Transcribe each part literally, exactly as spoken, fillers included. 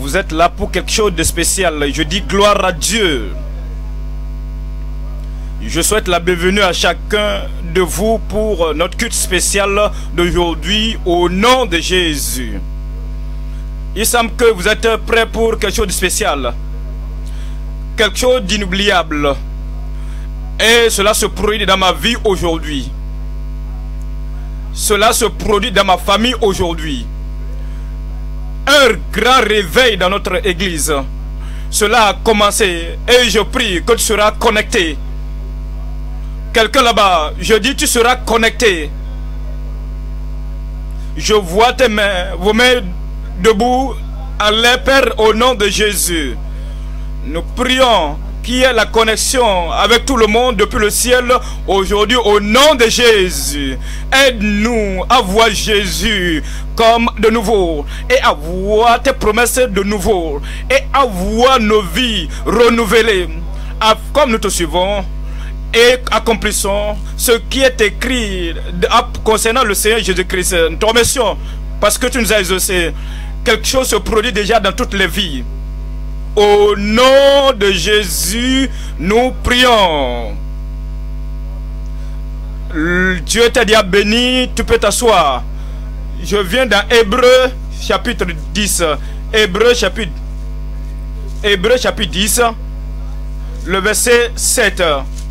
vous êtes là pour quelque chose de spécial. Je dis gloire à Dieu. Je souhaite la bienvenue à chacun de vous pour notre culte spécial d'aujourd'hui au nom de Jésus. Il semble que vous êtes prêts pour quelque chose de spécial, quelque chose d'inoubliable. Et cela se produit dans ma vie aujourd'hui. Cela se produit dans ma famille aujourd'hui. Un grand réveil dans notre église. Cela a commencé et je prie que tu seras connecté. Quelqu'un là-bas, je dis tu seras connecté. Je vois tes mains, vos mains debout à l'air, Père, au nom de Jésus. Nous prions qu'il y ait la connexion avec tout le monde depuis le ciel aujourd'hui au nom de Jésus. Aide-nous à voir Jésus comme de nouveau et à voir tes promesses de nouveau et à voir nos vies renouvelées. Comme nous te suivons et accomplissons ce qui est écrit concernant le Seigneur Jésus-Christ. Nous te remercions parce que tu nous as exaucés. Quelque chose se produit déjà dans toutes les vies. Au nom de Jésus, nous prions. Dieu t'a dit à béni, tu peux t'asseoir. Je viens dans Hébreux chapitre dix. Hébreux chapitre, Hébreux chapitre dix, le verset sept.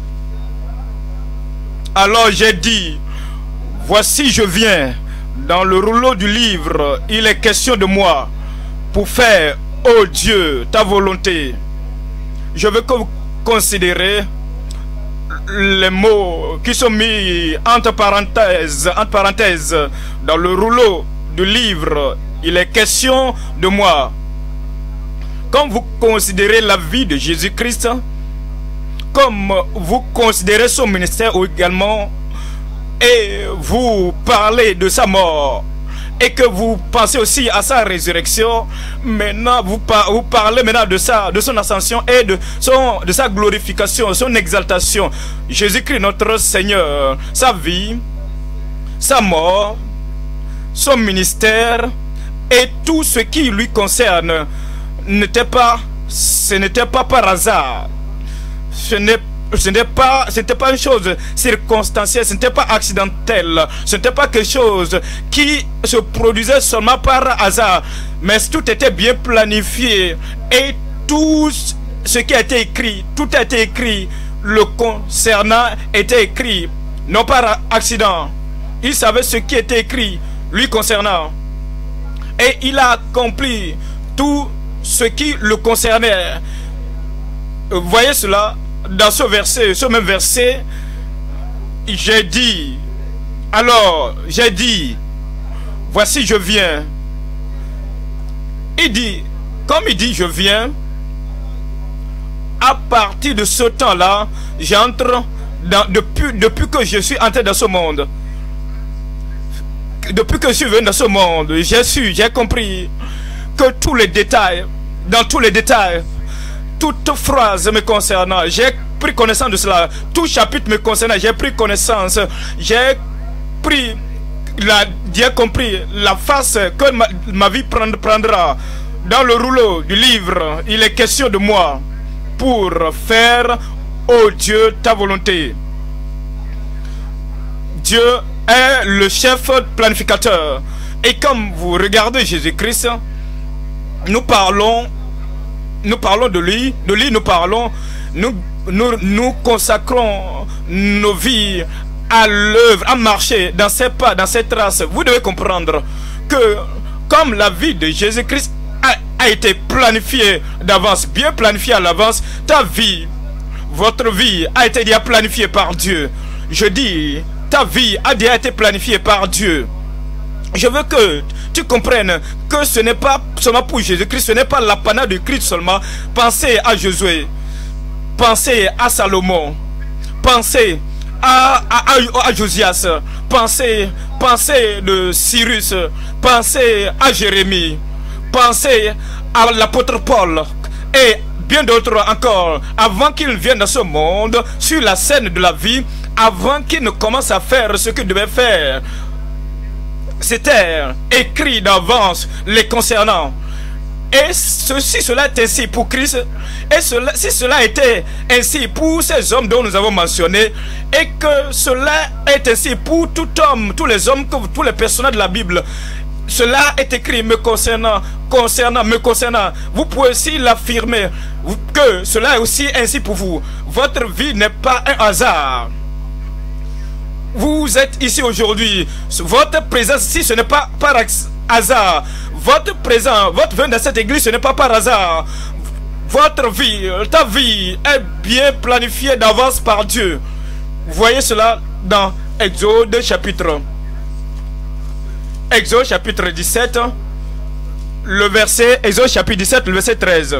Alors j'ai dit, voici je viens, dans le rouleau du livre, il est question de moi, pour faire, ô Dieu, ta volonté. Je veux que vous considérez les mots qui sont mis entre parenthèses, entre parenthèses, dans le rouleau du livre, il est question de moi. Quand vous considérez la vie de Jésus-Christ, comme vous considérez son ministère également, et vous parlez de sa mort, et que vous pensez aussi à sa résurrection, maintenant vous, par, vous parlez maintenant de, sa, de son ascension et de, son, de sa glorification, son exaltation. Jésus-Christ notre Seigneur, sa vie, sa mort, son ministère et tout ce qui lui concerne n'était pas, ce n'était pas par hasard. Ce n'est Ce n'était pas, pas une chose circonstancielle, ce n'était pas accidentel, ce n'était pas quelque chose qui se produisait seulement par hasard, mais tout était bien planifié et tout ce qui a été écrit, tout a été écrit, le concernant était écrit, non par accident. Il savait ce qui était écrit, lui concernant, et il a accompli tout ce qui le concernait. Vous voyez cela? Dans ce verset, ce même verset, j'ai dit, alors j'ai dit, voici je viens. Il dit, comme il dit je viens, à partir de ce temps-là, j'entre dans, depuis, depuis que je suis entré dans ce monde, depuis que je suis venu dans ce monde, j'ai su, j'ai compris que tous les détails, dans tous les détails, toute phrase me concernant, j'ai pris connaissance de cela. Tout chapitre me concernant, j'ai pris connaissance. J'ai pris, la, j'ai compris la face que ma, ma vie prendra. Dans le rouleau du livre, il est question de moi pour faire, ô Dieu, ta volonté. Dieu est le chef planificateur. Et comme vous regardez Jésus-Christ, nous parlons Nous parlons de lui, de lui nous parlons, nous, nous, nous consacrons nos vies à l'œuvre, à marcher dans ses pas, dans ses traces. Vous devez comprendre que comme la vie de Jésus-Christ a, a été planifiée d'avance, bien planifiée à l'avance, ta vie, votre vie a été déjà planifiée par Dieu. Je dis, ta vie a déjà été planifiée par Dieu. Je veux que tu comprennes que ce n'est pas seulement pour Jésus-Christ, ce n'est pas l'apanage de Christ seulement. Pensez à Josué, pensez à Salomon, pensez à, à, à, à Josias, pensez, pensez de Cyrus, pensez à Jérémie, pensez à l'apôtre Paul et bien d'autres encore, avant qu'ils viennent dans ce monde, sur la scène de la vie, avant qu'ils ne commencent à faire ce qu'ils devaient faire. C'était écrit d'avance les concernant. Et ceci, cela est ainsi pour Christ, et cela, si cela était ainsi pour ces hommes dont nous avons mentionné, et que cela est ainsi pour tout homme, tous les hommes, tous les personnages de la Bible, cela est écrit me concernant, concernant, me concernant. Vous pouvez aussi l'affirmer que cela est aussi ainsi pour vous. Votre vie n'est pas un hasard. Vous êtes ici aujourd'hui. Votre présence ici, ce n'est pas par hasard. Votre présence, votre venue dans cette église, ce n'est pas par hasard. Votre vie, ta vie est bien planifiée d'avance par Dieu. Vous voyez cela dans Exode chapitre. Exode chapitre dix-sept, le verset, Exode chapitre dix-sept, le verset treize.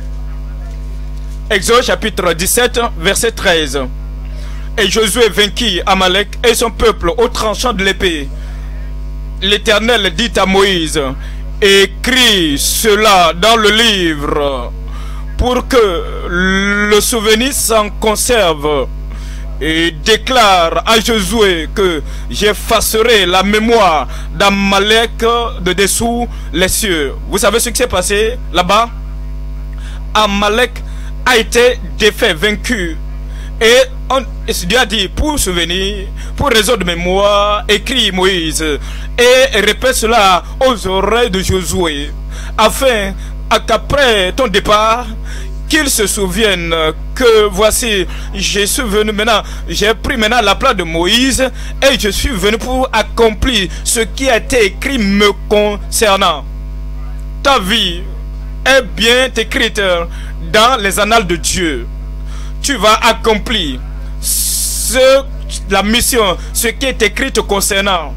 Exode chapitre dix-sept, verset treize. Et Josué vainquit Amalek et son peuple au tranchant de l'épée. L'Éternel dit à Moïse, écris cela dans le livre pour que le souvenir s'en conserve, et déclare à Josué que j'effacerai la mémoire d'Amalek de dessous les cieux. Vous savez ce qui s'est passé là-bas? Amalek a été défait, vaincu. Et on, Dieu a dit, pour souvenir, pour raison de mémoire, écrit Moïse, et répète cela aux oreilles de Josué, afin qu'après ton départ, qu'ils se souviennent que voici, je suis venu maintenant, j'ai pris maintenant la place de Moïse, et je suis venu pour accomplir ce qui a été écrit me concernant. Ta vie est bien écrite dans les annales de Dieu. Tu vas accomplir ce, la mission, ce qui est écrit te concernant.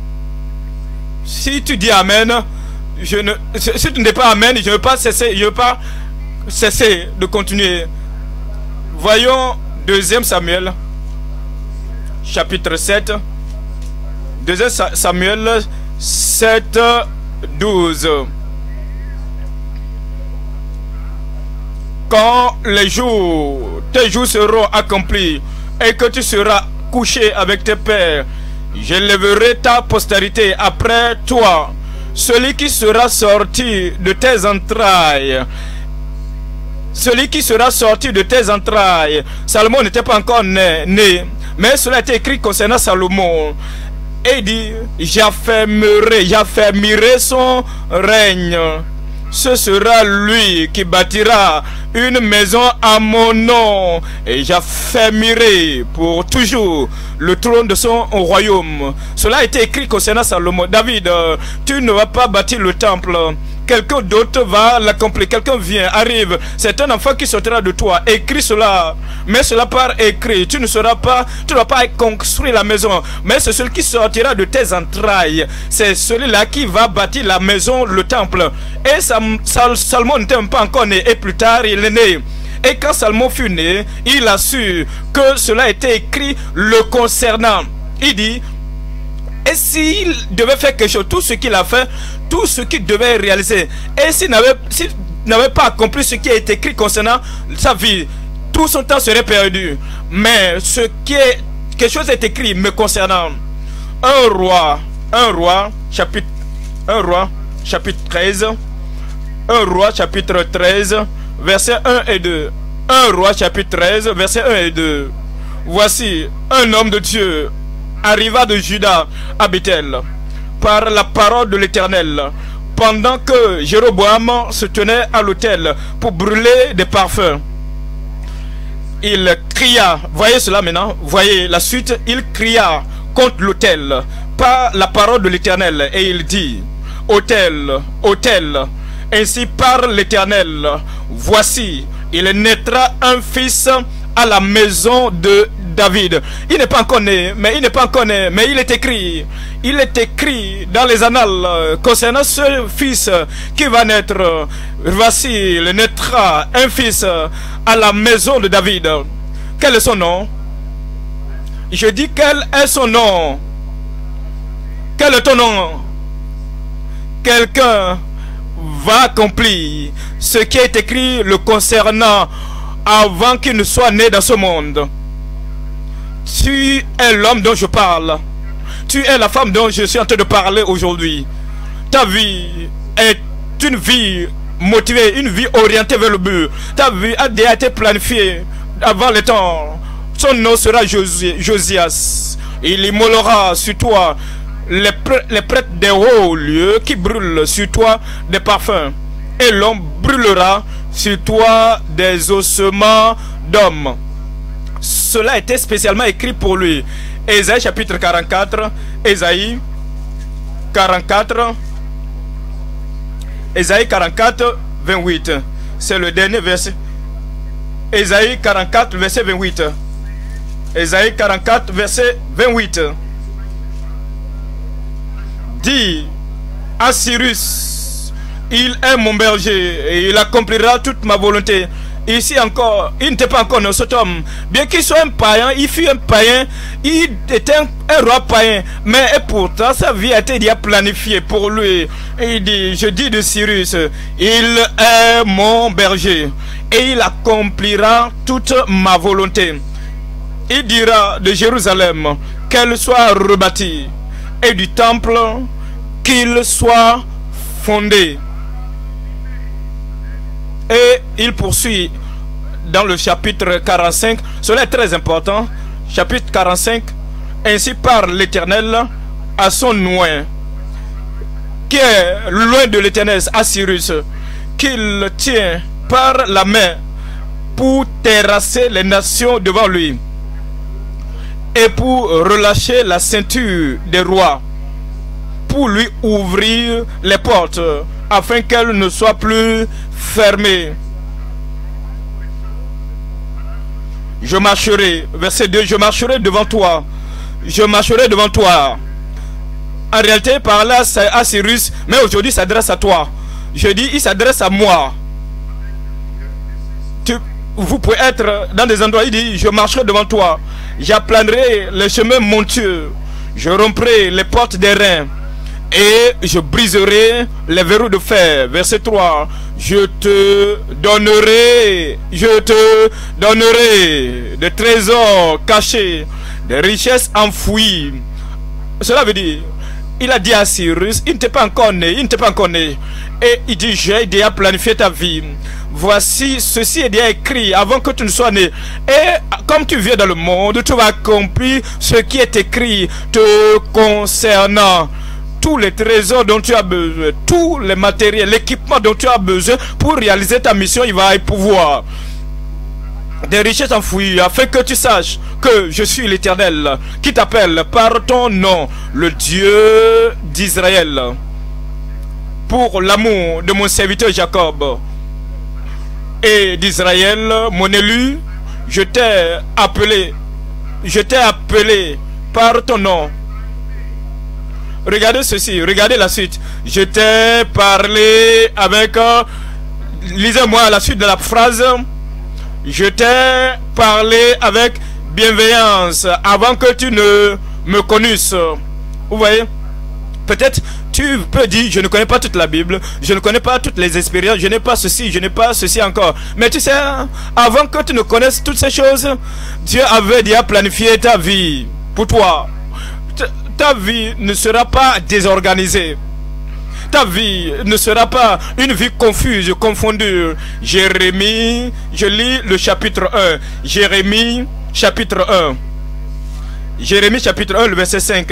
Si tu dis Amen, je ne, si tu ne dis pas Amen, je ne veux pas cesser, je ne veux pas cesser de continuer. Voyons deuxième Samuel, chapitre sept. deuxième Samuel sept, douze. Quand les jours, tes jours seront accomplis et que tu seras couché avec tes pères, j'élèverai ta postérité après toi, celui qui sera sorti de tes entrailles. Celui qui sera sorti de tes entrailles. Salomon n'était pas encore né, né, mais cela a été écrit concernant Salomon. Et il dit, j'affermirai, j'affermirai son règne. Ce sera lui qui bâtira une maison à mon nom, et j'affermirai pour toujours le trône de son royaume. Cela a été écrit concernant Salomon. David, tu ne vas pas bâtir le temple. Quelqu'un d'autre va l'accomplir. Quelqu'un vient, arrive. C'est un enfant qui sortira de toi. Écris cela. Mets cela par écrit. Tu ne seras pas, tu ne vas pas construire la maison. Mais c'est celui qui sortira de tes entrailles. C'est celui-là qui va bâtir la maison, le temple. Et Sam, Sal, Salomon n'était même pas encore né. Et plus tard, il est né. Et quand Salomon fut né, il a su que cela était écrit le concernant. Il dit, et s'il devait faire quelque chose, tout ce qu'il a fait, tout ce qu'il devait réaliser, et s'il n'avait s'il n'avait pas accompli ce qui est écrit concernant sa vie, tout son temps serait perdu. Mais ce qui est, quelque chose est écrit me concernant. Un roi, un roi, chapitre, un roi, chapitre treize, un roi, chapitre treize, versets un et deux. Un roi, chapitre treize, versets un et deux. Voici un homme de Dieu arriva de Juda à Bethel par la parole de l'Éternel, pendant que Jéroboam se tenait à l'autel pour brûler des parfums. Il cria, voyez cela maintenant, voyez la suite, il cria contre l'autel par la parole de l'Éternel, et il dit, autel, autel, ainsi parle l'Éternel, voici, il naîtra un fils à la maison de David. Il n'est pas encore né, mais il n'est pas encore né, mais il est écrit, il est écrit dans les annales concernant ce fils qui va naître. Voici, il naîtra un fils à la maison de David. Quel est son nom? Je dis, quel est son nom? Quel est ton nom? Quelqu'un va accomplir ce qui est écrit le concernant avant qu'il ne soit né dans ce monde. Tu es l'homme dont je parle. Tu es la femme dont je suis en train de parler aujourd'hui. Ta vie est une vie motivée, une vie orientée vers le but. Ta vie a déjà été planifiée avant le temps. Son nom sera Josi Josias. Il immolera sur toi les, prê les prêtres des hauts lieux qui brûlent sur toi des parfums. Et l'homme brûlera sur toi des ossements d'hommes. Cela a été spécialement écrit pour lui. Ésaïe chapitre quarante-quatre. Ésaïe quarante-quatre. Ésaïe quarante-quatre, vingt-huit. C'est le dernier verset. Ésaïe quarante-quatre, verset vingt-huit. Ésaïe quarante-quatre, verset vingt-huit. Dis à Cyrus, il est mon berger et il accomplira toute ma volonté. Ici encore, il n'était pas encore cet homme. Bien qu'il soit un païen, il fut un païen, il était un, un roi païen. Mais et pourtant, sa vie a été déjà planifiée pour lui. Et il dit, je dis de Cyrus, il est mon berger et il accomplira toute ma volonté. Il dira de Jérusalem qu'elle soit rebâtie et du temple qu'il soit fondé. Et il poursuit dans le chapitre quarante-cinq. Cela est très important. Chapitre quarante-cinq. Ainsi parle l'Éternel à son loin, qui est loin de l'Éternel, à Cyrus, qu'il tient par la main pour terrasser les nations devant lui et pour relâcher la ceinture des rois, pour lui ouvrir les portes afin qu'elles ne soient plus fermées. Je marcherai, verset deux, je marcherai devant toi, je marcherai devant toi. En réalité, par là, c'est à Cyrus, mais aujourd'hui, il s'adresse à toi. Je dis, il s'adresse à moi. Tu, vous pouvez être dans des endroits, il dit, je marcherai devant toi, j'aplanerai les chemins montueux, je romprai les portes des reins et je briserai les verrous de fer. Verset trois. Je te donnerai, je te donnerai des trésors cachés, des richesses enfouies. Cela veut dire, il a dit à Cyrus, il n'était pas encore né, il n'était pas encore né. Et il dit, j'ai déjà planifié ta vie. Voici, ceci est déjà écrit avant que tu ne sois né. Et comme tu viens dans le monde, tu vas accomplir ce qui est écrit te concernant. Tous les trésors dont tu as besoin, tous les matériels, l'équipement dont tu as besoin pour réaliser ta mission, il va y pouvoir. Des richesses enfouies, afin que tu saches que je suis l'Éternel, qui t'appelle par ton nom, le Dieu d'Israël. Pour l'amour de mon serviteur Jacob et d'Israël, mon élu, je t'ai appelé, je t'ai appelé par ton nom. Regardez ceci, regardez la suite. Je t'ai parlé avec... Euh, lisez-moi la suite de la phrase. Je t'ai parlé avec bienveillance avant que tu ne me connusses. Vous voyez? Peut-être tu peux dire, je ne connais pas toute la Bible, je ne connais pas toutes les expériences, je n'ai pas ceci, je n'ai pas ceci encore. Mais tu sais, avant que tu ne connaisses toutes ces choses, Dieu avait déjà planifié ta vie pour toi. Ta vie ne sera pas désorganisée. Ta vie ne sera pas une vie confuse, confondue. Jérémie, je lis le chapitre un. Jérémie, chapitre un. Jérémie, chapitre un, le verset cinq.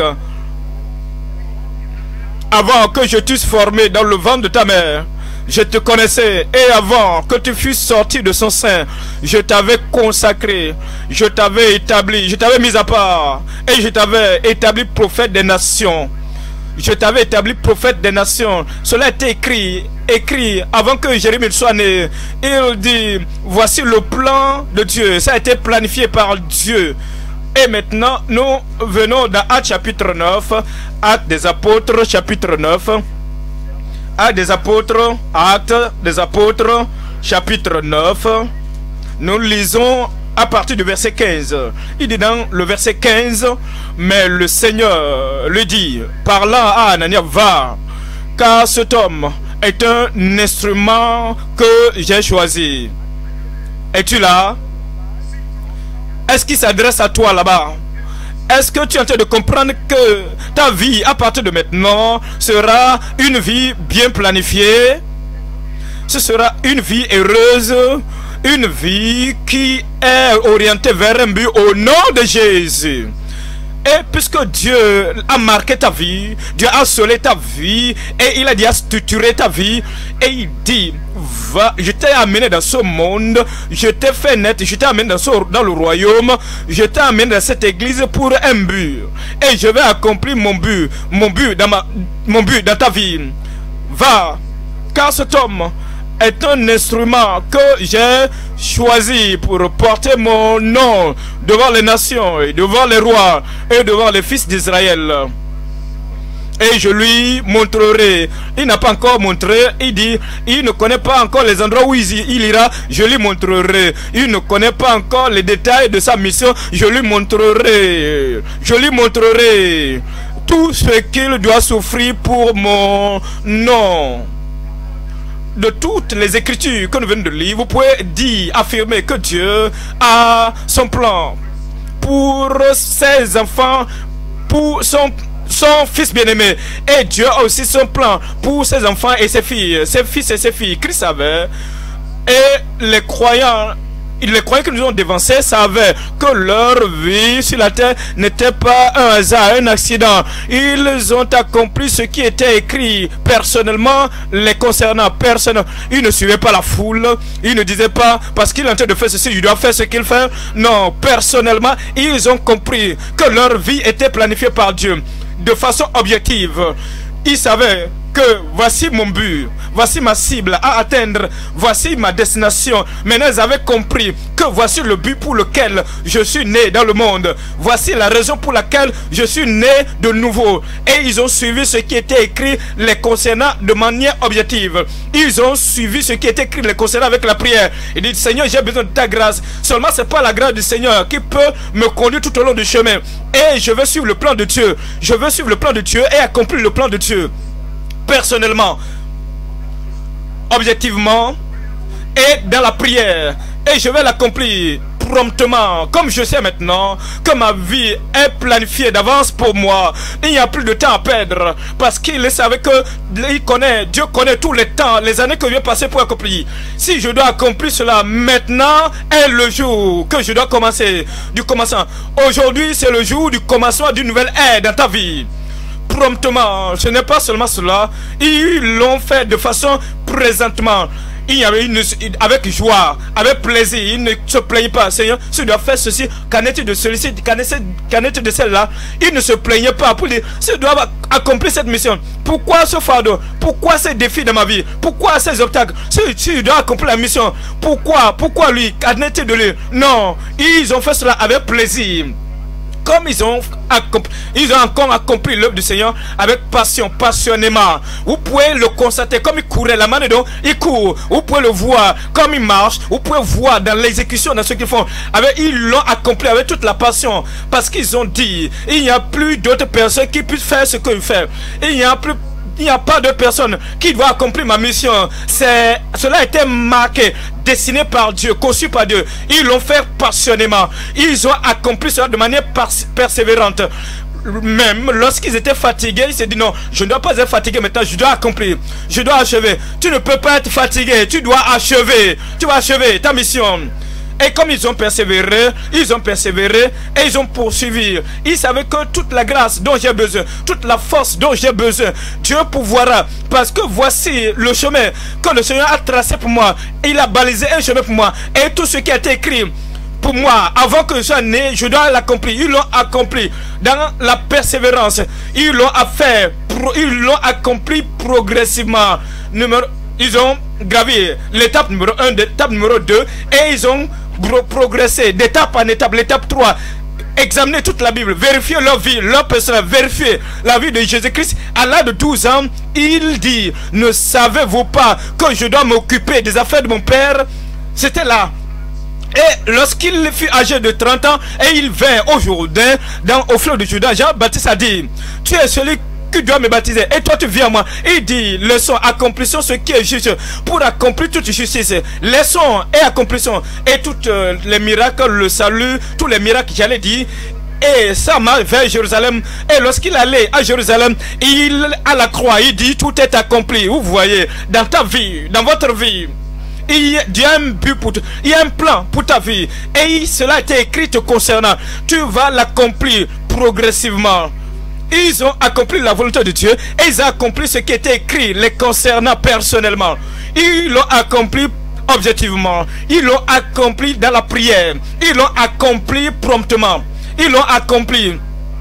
Avant que je t'eusse formé dans le ventre de ta mère, je te connaissais, et avant que tu fusses sorti de son sein, je t'avais consacré, je t'avais établi, je t'avais mis à part, et je t'avais établi prophète des nations. Je t'avais établi prophète des nations. Cela a été écrit, écrit avant que Jérémie soit né. Il dit, voici le plan de Dieu. Ça a été planifié par Dieu. Et maintenant, nous venons dans Actes chapitre neuf, Actes des apôtres chapitre neuf. Actes des apôtres, Actes des apôtres, chapitre neuf. Nous lisons à partir du verset quinze. Il dit dans le verset quinze, mais le Seigneur lui dit, parlant à Anania, va, car cet homme est un instrument que j'ai choisi. Es-tu là? Est-ce qu'il s'adresse à toi là-bas? Est-ce que tu es en train de comprendre que ta vie, à partir de maintenant, sera une vie bien planifiée? ce sera une vie heureuse, une vie qui est orientée vers un but au nom de Jésus. Et puisque Dieu a marqué ta vie, Dieu a scellé ta vie, et il a dit à structurer ta vie, et il dit, va, je t'ai amené dans ce monde, je t'ai fait naître, je t'ai amené dans, ce, dans le royaume, je t'ai amené dans cette église pour un but, et je vais accomplir mon but, mon but dans, ma, mon but dans ta vie. Va, car cet homme est un instrument que j'ai choisi pour porter mon nom devant les nations et devant les rois et devant les fils d'Israël. Et je lui montrerai. Il n'a pas encore montré. Il dit, il ne connaît pas encore les endroits où il ira. Je lui montrerai. Il ne connaît pas encore les détails de sa mission. Je lui montrerai. Je lui montrerai tout ce qu'il doit souffrir pour mon nom. De toutes les écritures que nous venons de lire, vous pouvez dire, affirmer que Dieu a son plan pour ses enfants, pour son, son fils bien-aimé. Et Dieu a aussi son plan pour ses enfants et ses filles, ses fils et ses filles. Christ savait, et les croyants, les croyants que nous ont dévancés savaient que leur vie sur la terre n'était pas un hasard, un accident. Ils ont accompli ce qui était écrit personnellement, les concernant personnellement. Ils ne suivaient pas la foule. Ils ne disaient pas, parce qu'il est en train de faire ceci, je dois faire ce qu'il fait. Non, personnellement, ils ont compris que leur vie était planifiée par Dieu de façon objective. Ils savaient que voici mon but, voici ma cible à atteindre, voici ma destination. Maintenant ils avaient compris que voici le but pour lequel je suis né dans le monde, voici la raison pour laquelle je suis né de nouveau. Et ils ont suivi ce qui était écrit les concernant de manière objective. Ils ont suivi ce qui était écrit les concernant avec la prière. Ils disent, Seigneur, j'ai besoin de ta grâce. Seulement c'est pas la grâce du Seigneur qui peut me conduire tout au long du chemin. Et je veux suivre le plan de Dieu. Je veux suivre le plan de Dieu et accomplir le plan de Dieu. Personnellement, objectivement et dans la prière, et je vais l'accomplir promptement, comme je sais maintenant que ma vie est planifiée d'avance pour moi. Il n'y a plus de temps à perdre, parce qu'il savait que il connaît, Dieu connaît tous les temps, les années que je vais passer pour accomplir. Si je dois accomplir cela maintenant, est le jour que je dois commencer du commencement. Aujourd'hui c'est le jour du commencement d'une nouvelle ère dans ta vie. Promptement, ce n'est pas seulement cela, ils l'ont fait de façon présentement. Il y avait une, avec joie, avec plaisir, il ne se plaignait pas. Seigneur, si je dois faire ceci, qu'en est-il de celui-ci, qu'en est-il de celle-là? Il ne se plaignait pas pour dire, si je dois accomplir cette mission, pourquoi ce fardeau? Pourquoi ces défis dans ma vie? Pourquoi ces obstacles? Si, si je dois accomplir la mission, pourquoi? Pourquoi lui? Qu'en est-il de lui? Non, ils ont fait cela avec plaisir. Comme ils ont accompli, ils ont encore accompli l'œuvre du Seigneur avec passion, passionnément. Vous pouvez le constater comme il courait, la main dedans, il court. Vous pouvez le voir comme il marche. Vous pouvez voir dans l'exécution, dans ce qu'ils font. Avec, ils l'ont accompli avec toute la passion. Parce qu'ils ont dit, il n'y a plus d'autres personnes qui puissent faire ce qu'ils font. Il n'y a plus Il n'y a pas de personne qui doit accomplir ma mission. C'est, cela a été marqué, dessiné par Dieu, conçu par Dieu. Ils l'ont fait passionnément. Ils ont accompli cela de manière persévérante. Même lorsqu'ils étaient fatigués, ils se disent non, je ne dois pas être fatigué maintenant, je dois accomplir, je dois achever. Tu ne peux pas être fatigué, tu dois achever. Tu vas achever ta mission. Et comme ils ont persévéré, ils ont persévéré et ils ont poursuivi. Ils savaient que toute la grâce dont j'ai besoin, toute la force dont j'ai besoin, Dieu pourvoira. Parce que voici le chemin que le Seigneur a tracé pour moi. Il a balisé un chemin pour moi. Et tout ce qui a été écrit pour moi, avant que je sois né, je dois l'accomplir. Ils l'ont accompli dans la persévérance. Ils l'ont fait, ils l'ont accompli progressivement. Numéro, ils ont gravi l'étape numéro un, l'étape numéro deux, et ils ont progresser d'étape en étape. L'étape trois, examiner toute la Bible, vérifier leur vie, leur personne, vérifier la vie de Jésus-Christ. À l'âge de douze ans, il dit, ne savez-vous pas que je dois m'occuper des affaires de mon père? C'était là. Et lorsqu'il fut âgé de trente ans, et il vint au Jourdain, dans, au fleuve de Jourdain, Jean-Baptiste a dit, tu es celui qui doit me baptiser, et toi tu viens à moi. Il dit, laissons, accomplissons ce qui est juste, pour accomplir toute justice. Laissons et accomplissons, et tous euh, les miracles, le salut, tous les miracles, j'allais dire, et sa main vers Jérusalem. Et lorsqu'il allait à Jérusalem, il à la croix, il dit tout est accompli. Vous voyez, dans ta vie, dans votre vie, il y a un but pour toi, il y a un plan pour ta vie. Et cela a été écrit te concernant. Tu vas l'accomplir progressivement. Ils ont accompli la volonté de Dieu et ils ont accompli ce qui était écrit les concernant personnellement. Ils l'ont accompli objectivement. Ils l'ont accompli dans la prière. Ils l'ont accompli promptement. Ils l'ont accompli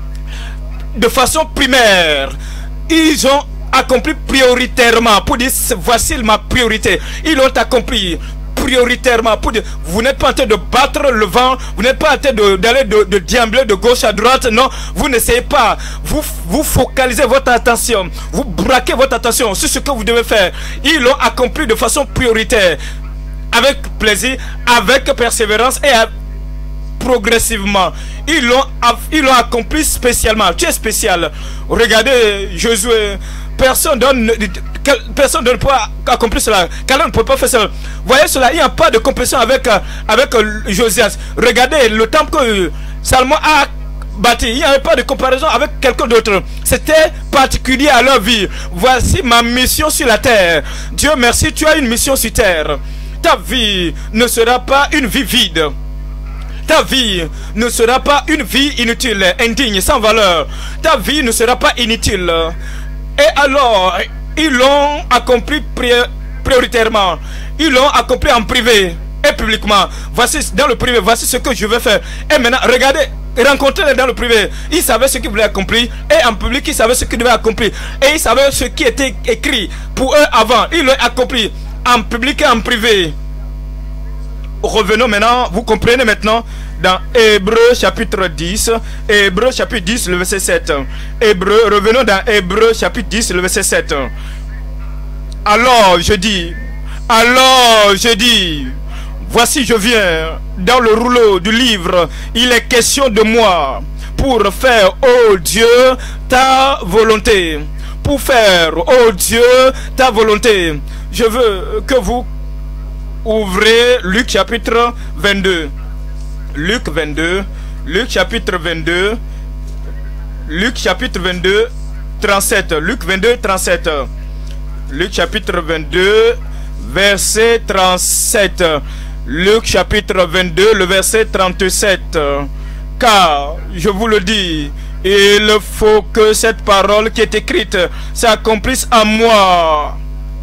de façon primaire. Ils ont accompli prioritairement pour dire voici ma priorité. Ils l'ont accompli prioritairement pour dire vous n'êtes pas en train de battre le vent, vous n'êtes pas en train d'aller de, de, de déambuler de gauche à droite. Non, vous n'essayez pas. Vous, vous focalisez votre attention, vous braquez votre attention sur ce que vous devez faire. Ils l'ont accompli de façon prioritaire, avec plaisir, avec persévérance et à, progressivement. Ils l'ont ils l'ont accompli spécialement. Tu es spécial. Regardez Josué. Personne donne, personne ne peut accomplir cela. Quelqu'un ne peut pas faire cela. Voyez cela, il n'y a pas de compétition avec, avec Josias. Regardez le temple que Salomon a bâti. Il n'y avait pas de comparaison avec quelqu'un d'autre. C'était particulier à leur vie. Voici ma mission sur la terre. Dieu merci, tu as une mission sur terre. Ta vie ne sera pas une vie vide. Ta vie ne sera pas une vie inutile, indigne, sans valeur. Ta vie ne sera pas inutile. Et alors, ils l'ont accompli prioritairement. Ils l'ont accompli en privé et publiquement. Voici dans le privé, voici ce que je vais faire. Et maintenant, regardez, rencontrez-les dans le privé. Ils savaient ce qu'ils voulaient accomplir. Et en public, ils savaient ce qu'ils devaient accomplir. Et ils savaient ce qui était écrit pour eux avant. Ils l'ont accompli en public et en privé. Revenons maintenant, vous comprenez maintenant dans Hébreux chapitre dix, Hébreux chapitre dix, le verset sept. Hébreux, revenons dans Hébreux chapitre dix, le verset sept. Alors je dis, alors je dis, voici je viens dans le rouleau du livre, il est question de moi pour faire, ô Dieu, ta volonté. Pour faire, ô Dieu, ta volonté. Je veux que vous ouvrez Luc chapitre vingt-deux. Luc vingt-deux. Luc chapitre vingt-deux. Luc chapitre vingt-deux, trente-sept. Luc vingt-deux, trente-sept. Luc chapitre vingt-deux, verset trente-sept. Luc chapitre vingt-deux, le verset trente-sept. Car, je vous le dis, il faut que cette parole qui est écrite s'accomplisse en moi.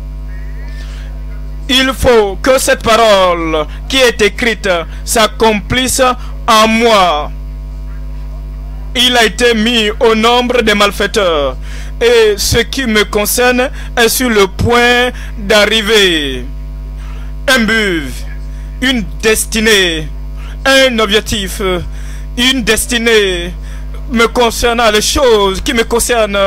Il faut que cette parole qui est écrite s'accomplisse en moi. Il a été mis au nombre des malfaiteurs. Et ce qui me concerne est sur le point d'arriver. Un but, une destinée, un objectif, une destinée me concernant, les choses qui me concernent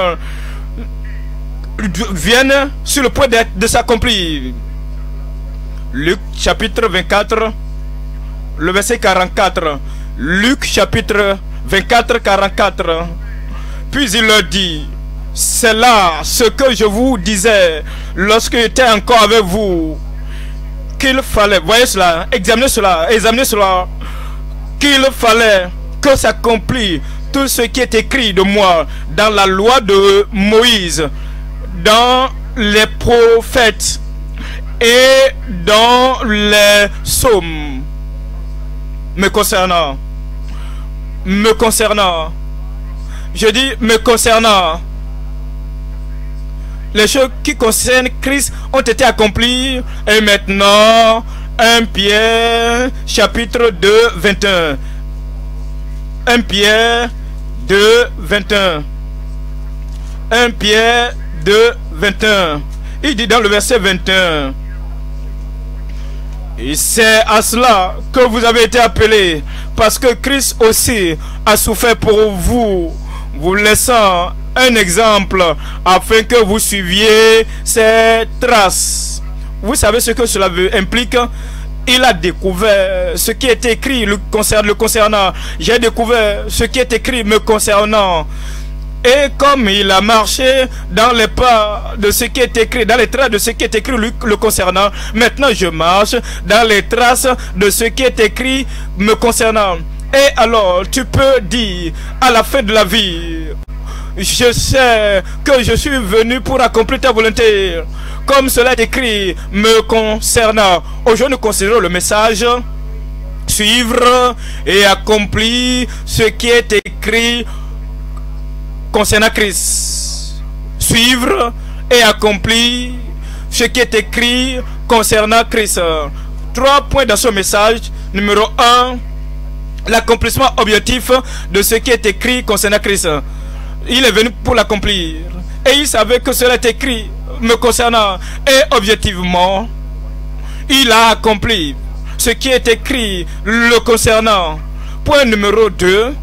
viennent sur le point de, de s'accomplir. Luc chapitre vingt-quatre, le verset quarante-quatre. Luc chapitre vingt-quatre, quarante-quatre. Puis il leur dit, c'est là ce que je vous disais lorsque j'étais encore avec vous, qu'il fallait, voyez cela, examinez cela, examinez cela, qu'il fallait que s'accomplisse tout ce qui est écrit de moi dans la loi de Moïse, dans les prophètes et dans les psaumes. Me concernant, me concernant, je dis me concernant, les choses qui concernent Christ ont été accomplies. Et maintenant, un Pierre chapitre deux, vingt et un. un Pierre deux, vingt et un. un Pierre deux, vingt et un. Il dit dans le verset vingt et un, et c'est à cela que vous avez été appelés, parce que Christ aussi a souffert pour vous, vous laissant un exemple afin que vous suiviez ses traces. Vous savez ce que cela veut, implique? Il a découvert ce qui est écrit le concernant, le concernant. J'ai découvert ce qui est écrit me concernant. Et comme il a marché dans les pas de ce qui est écrit, dans les traces de ce qui est écrit le, le concernant, maintenant je marche dans les traces de ce qui est écrit me concernant. Et alors, tu peux dire à la fin de la vie, je sais que je suis venu pour accomplir ta volonté, comme cela est écrit me concernant. Aujourd'hui, nous considérons le message suivre et accomplir ce qui est écrit concernant Christ. Suivre et accomplir ce qui est écrit concernant Christ. Trois points dans ce message. Numéro un, l'accomplissement objectif de ce qui est écrit concernant Christ. Il est venu pour l'accomplir. Et il savait que cela est écrit me concernant. Et objectivement, il a accompli ce qui est écrit le concernant. Point numéro deux,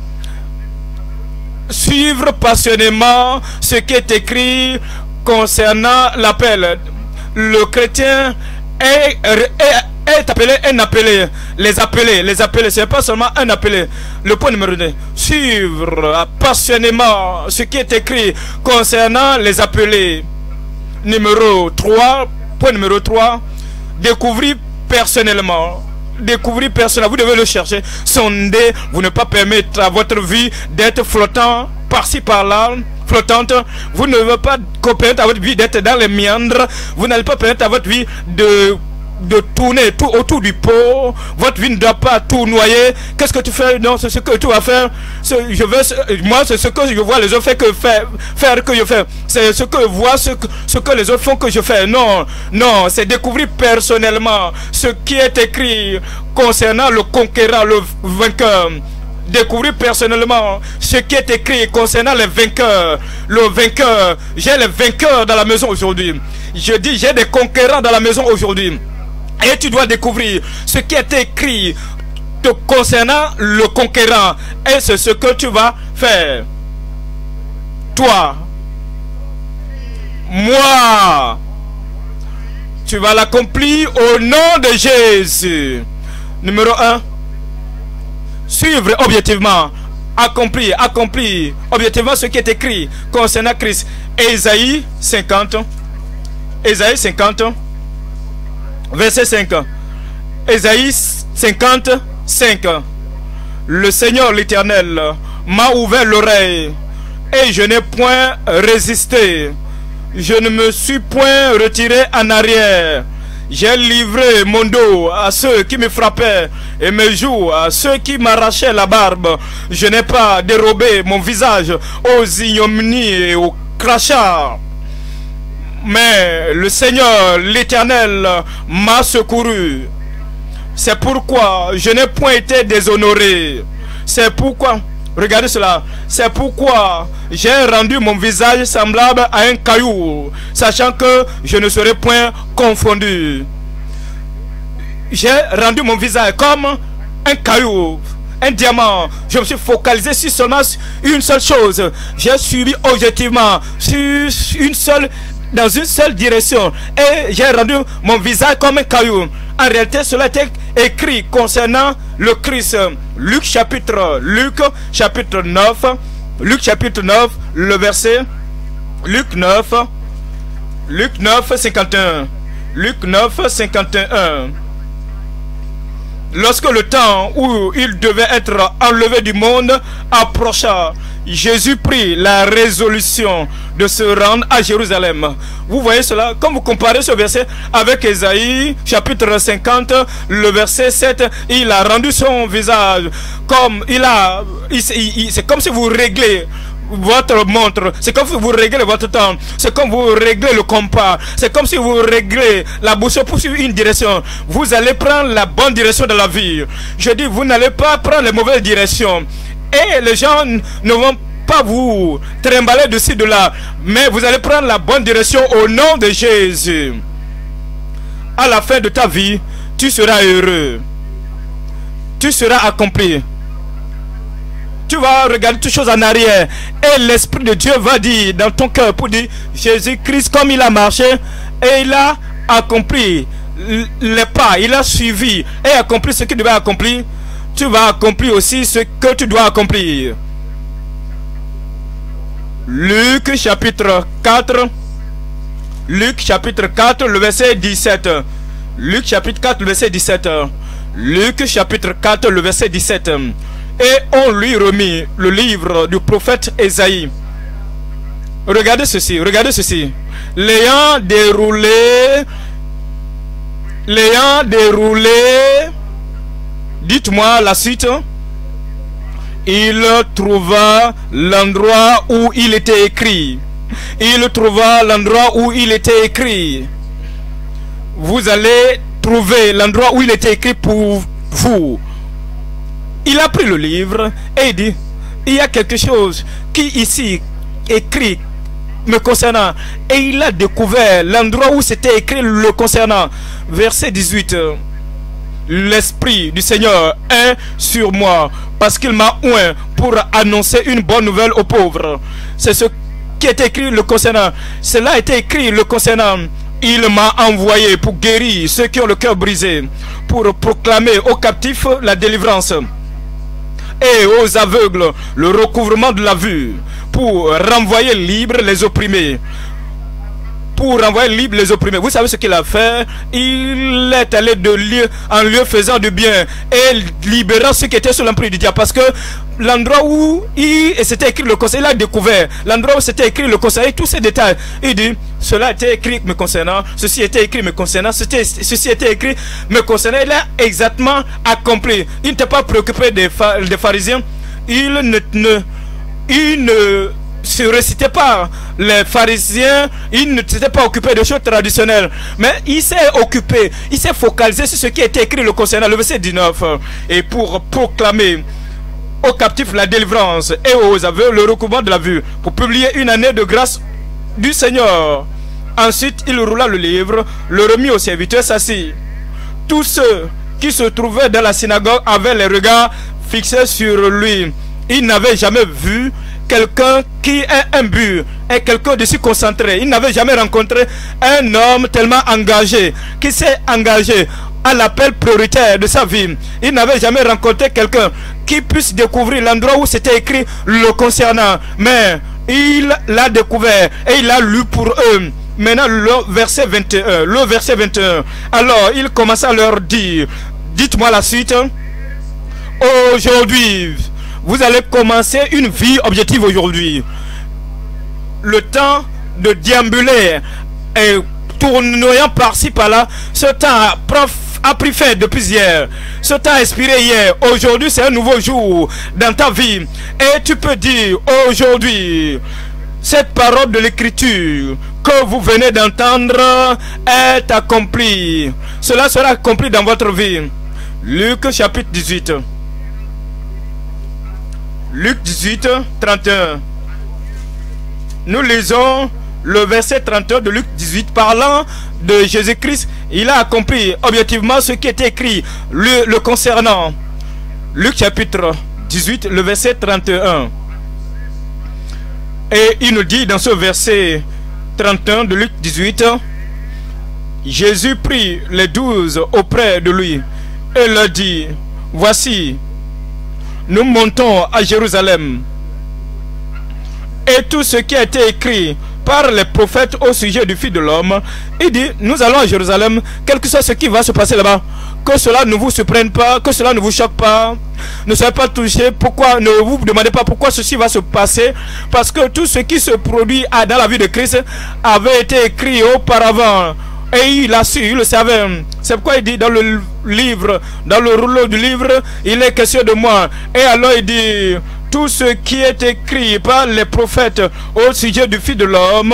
suivre passionnément ce qui est écrit concernant l'appel. Le chrétien est, est, est appelé un appelé. Les appelés, les appelés, ce n'est pas seulement un appelé. Le point numéro deux, suivre passionnément ce qui est écrit concernant les appelés. Numéro trois, point numéro trois, découvrir personnellement. Découvrir personnellement, vous devez le chercher, sonder, vous ne pas permettre à votre vie d'être flottant par-ci par-là, flottante. Vous ne devez pas permettre à votre vie d'être dans les méandres. Vous n'allez pas permettre à votre vie de de tourner tout autour du pot. Votre vie ne doit pas tournoyer. Qu'est-ce que tu fais? Non, c'est ce que tu vas faire. Je veux, moi, c'est ce que je vois les autres faire que faire, faire que je fais. C'est ce que je vois, ce que, ce que les autres font que je fais. Non, non, c'est découvrir personnellement ce qui est écrit concernant le conquérant, le vainqueur. Découvrir personnellement ce qui est écrit concernant les vainqueurs. Le vainqueur, j'ai les vainqueurs dans la maison aujourd'hui. Je dis, j'ai des conquérants dans la maison aujourd'hui. Et tu dois découvrir ce qui est écrit te concernant le conquérant. Et c'est ce que tu vas faire. Toi, moi, tu vas l'accomplir au nom de Jésus. Numéro un, suivre objectivement, accomplir, accomplir objectivement ce qui est écrit concernant Christ. Ésaïe cinquante, Ésaïe cinquante, verset cinq. Ésaïe cinquante, cinq. Le Seigneur l'Éternel m'a ouvert l'oreille et je n'ai point résisté. Je ne me suis point retiré en arrière. J'ai livré mon dos à ceux qui me frappaient et mes joues à ceux qui m'arrachaient la barbe. Je n'ai pas dérobé mon visage aux ignominies et aux crachats. Mais le Seigneur, l'Éternel, m'a secouru. C'est pourquoi je n'ai point été déshonoré. C'est pourquoi, regardez cela, c'est pourquoi j'ai rendu mon visage semblable à un caillou, sachant que je ne serai point confondu. J'ai rendu mon visage comme un caillou, un diamant. Je me suis focalisé sur seulement une seule chose. J'ai suivi objectivement sur une seule, dans une seule direction. Et j'ai rendu mon visage comme un caillou. En réalité, cela était écrit concernant le Christ. Luc chapitre, Luc chapitre neuf, Luc chapitre neuf, le verset, Luc neuf, Luc neuf, cinquante et un. Luc neuf, cinquante et un. Lorsque le temps où il devait être enlevé du monde approcha, Jésus prit la résolution de se rendre à Jérusalem. Vous voyez cela? Quand vous comparez ce verset avec Ésaïe, chapitre cinquante, le verset sept, il a rendu son visage comme il a... C'est comme si vous réglez votre montre, c'est comme si vous réglez votre temps, c'est comme vous réglez le compas, c'est comme si vous réglez la boussole pour suivre une direction. Vous allez prendre la bonne direction de la vie. Je dis, vous n'allez pas prendre les mauvaises directions. Et les gens ne vont pas vous trimballer de ci, de là, mais vous allez prendre la bonne direction au nom de Jésus. À la fin de ta vie, tu seras heureux. Tu seras accompli. Tu vas regarder toutes choses en arrière et l'Esprit de Dieu va dire dans ton cœur pour dire Jésus-Christ comme il a marché et il a accompli les pas, il a suivi et accompli ce qu'il devait accomplir. Tu vas accomplir aussi ce que tu dois accomplir. Luc chapitre quatre, Luc chapitre quatre, le verset dix-sept. Luc chapitre quatre, le verset dix-sept. Luc chapitre quatre, le verset dix-sept. Et on lui remit le livre du prophète Ésaïe. Regardez ceci, regardez ceci. L'ayant déroulé, l'ayant déroulé, dites-moi la suite. Il trouva l'endroit où il était écrit. Il trouva l'endroit où il était écrit. Vous allez trouver l'endroit où il était écrit pour vous. Il a pris le livre et il dit, il y a quelque chose qui ici écrit me concernant. Et il a découvert l'endroit où c'était écrit le concernant. Verset dix-huit. L'Esprit du Seigneur est sur moi parce qu'il m'a oint pour annoncer une bonne nouvelle aux pauvres. C'est ce qui est écrit le concernant. Cela a été écrit le concernant. Il m'a envoyé pour guérir ceux qui ont le cœur brisé, pour proclamer aux captifs la délivrance et aux aveugles le recouvrement de la vue, pour renvoyer libres les opprimés. Pour renvoyer libres les opprimés. Vous savez ce qu'il a fait? Il est allé de lieu en lieu faisant du bien et libérant ceux qui étaient sous l'emprise du diable. Parce que l'endroit où il s'était écrit le conseil, il a découvert l'endroit où c'était écrit le conseil, tous ces détails. Il dit, cela était écrit me concernant, ceci était écrit me concernant, ceci, ceci était écrit me concernant. Il a exactement accompli. Il n'était pas préoccupé des, des pharisiens. Il ne, ne, il ne se récitait pas les pharisiens, il ne s'était pas occupé de choses traditionnelles, mais il s'est occupé, il s'est focalisé sur ce qui était écrit le concernant, le verset dix-neuf, et pour proclamer aux captifs la délivrance et aux aveugles le recouvrement de la vue, pour publier une année de grâce du Seigneur. Ensuite il roula le livre, le remit aux serviteurs, s'assit. Tous ceux qui se trouvaient dans la synagogue avaient les regards fixés sur lui. Ils n'avaient jamais vu quelqu'un qui est imbu et quelqu'un de si concentré. Il n'avait jamais rencontré un homme tellement engagé, qui s'est engagé à l'appel prioritaire de sa vie. Il n'avait jamais rencontré quelqu'un qui puisse découvrir l'endroit où c'était écrit le concernant. Mais il l'a découvert et il l'a lu pour eux. Maintenant le verset vingt et un. Le verset vingt et un. Alors il commença à leur dire, dites-moi la suite. Aujourd'hui, vous allez commencer une vie objective aujourd'hui. Le temps de déambuler et tournant par-ci par-là, ce temps a, a pris fin depuis hier. Ce temps a expiré hier. Aujourd'hui, c'est un nouveau jour dans ta vie. Et tu peux dire aujourd'hui, cette parole de l'écriture que vous venez d'entendre est accomplie. Cela sera accompli dans votre vie. Luc chapitre dix-huit. Luc dix-huit, trente et un. Nous lisons le verset trente et un de Luc dix-huit. Parlant de Jésus-Christ, il a accompli objectivement ce qui est écrit le, le concernant. Luc chapitre dix-huit, le verset trente et un. Et il nous dit dans ce verset trente et un de Luc dix-huit, Jésus prit les douze auprès de lui et leur dit, voici, nous montons à Jérusalem, et tout ce qui a été écrit par les prophètes au sujet du Fils de l'homme, il dit, nous allons à Jérusalem, quel que soit ce qui va se passer là-bas, que cela ne vous surprenne pas, que cela ne vous choque pas, ne soyez pas touchés. Pourquoi ne vous demandez pas pourquoi ceci va se passer? Parce que tout ce qui se produit dans la vie de Christ avait été écrit auparavant. Et il a su, il le savait. C'est pourquoi il dit dans le livre, dans le rouleau du livre, il est question de moi. Et alors il dit, tout ce qui est écrit par les prophètes au sujet du Fils de l'homme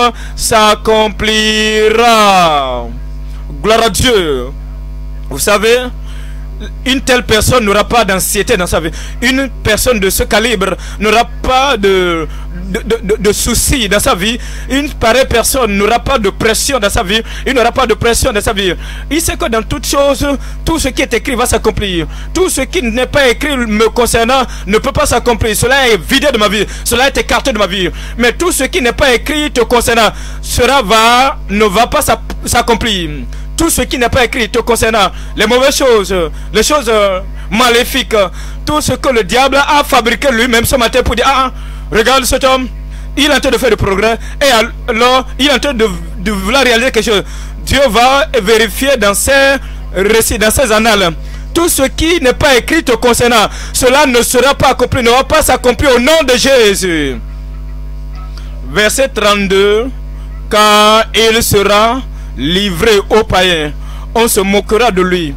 s'accomplira. Gloire à Dieu. Vous savez, une telle personne n'aura pas d'anxiété dans sa vie. Une personne de ce calibre n'aura pas de, de, de, de soucis dans sa vie. Une pareille personne n'aura pas de pression dans sa vie. Il n'aura pas de pression dans sa vie. Il sait que dans toutes choses, tout ce qui est écrit va s'accomplir. Tout ce qui n'est pas écrit me concernant ne peut pas s'accomplir. Cela est vidé de ma vie. Cela est écarté de ma vie. Mais tout ce qui n'est pas écrit te concernant, cela va, ne va pas s'accomplir. Tout ce qui n'est pas écrit te concernant, les mauvaises choses, les choses euh, maléfiques, tout ce que le diable a fabriqué lui-même ce matin pour dire, ah, regarde cet homme, il est en train de faire du progrès, et alors il est en train de, de vouloir réaliser quelque chose. Dieu va vérifier dans ses récits, dans ses annales, tout ce qui n'est pas écrit te concernant, cela ne sera pas accompli, ne va pas s'accomplir au nom de Jésus. Verset trente-deux, car il sera livré aux païens, on se moquera de lui,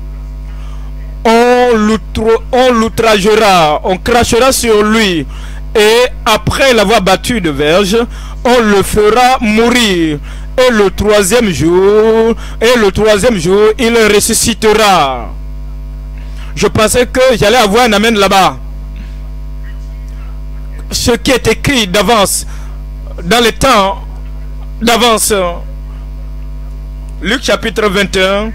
on l'outragera, on crachera sur lui, et après l'avoir battu de verge, on le fera mourir. Et le troisième jour, et le troisième jour, il ressuscitera. Je pensais que j'allais avoir un amen là-bas. Ce qui est écrit d'avance, dans les temps d'avance. Luc chapitre vingt et un,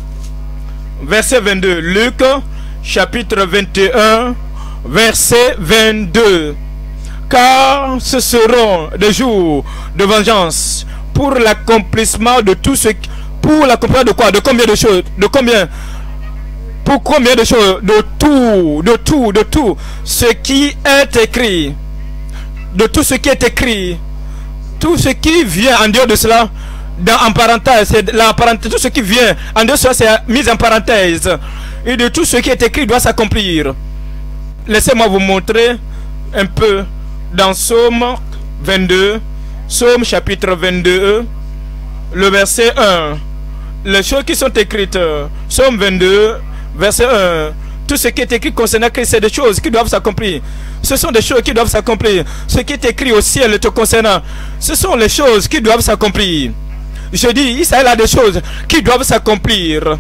verset vingt-deux. Luc chapitre vingt et un, verset vingt-deux. Car ce seront des jours de vengeance pour l'accomplissement de tout ce qui... Pour l'accomplissement de quoi? De combien de choses? De combien? Pour combien de choses? De tout, de tout, de tout. Ce qui est écrit. De tout ce qui est écrit. Tout ce qui vient en dehors de cela, dans, en parenthèse, c'est la parenthèse, tout ce qui vient en dehors de cela, c'est mis en parenthèse. Et de tout ce qui est écrit doit s'accomplir. Laissez-moi vous montrer un peu dans Psaume vingt-deux. Psaume chapitre vingt-deux, le verset un. Les choses qui sont écrites, Psaume vingt-deux, verset un. Tout ce qui est écrit concernant Christ, c'est des choses qui doivent s'accomplir. Ce sont des choses qui doivent s'accomplir. Ce qui est écrit au ciel te concernant, ce sont les choses qui doivent s'accomplir. Je dis, Israël a des choses qui doivent s'accomplir.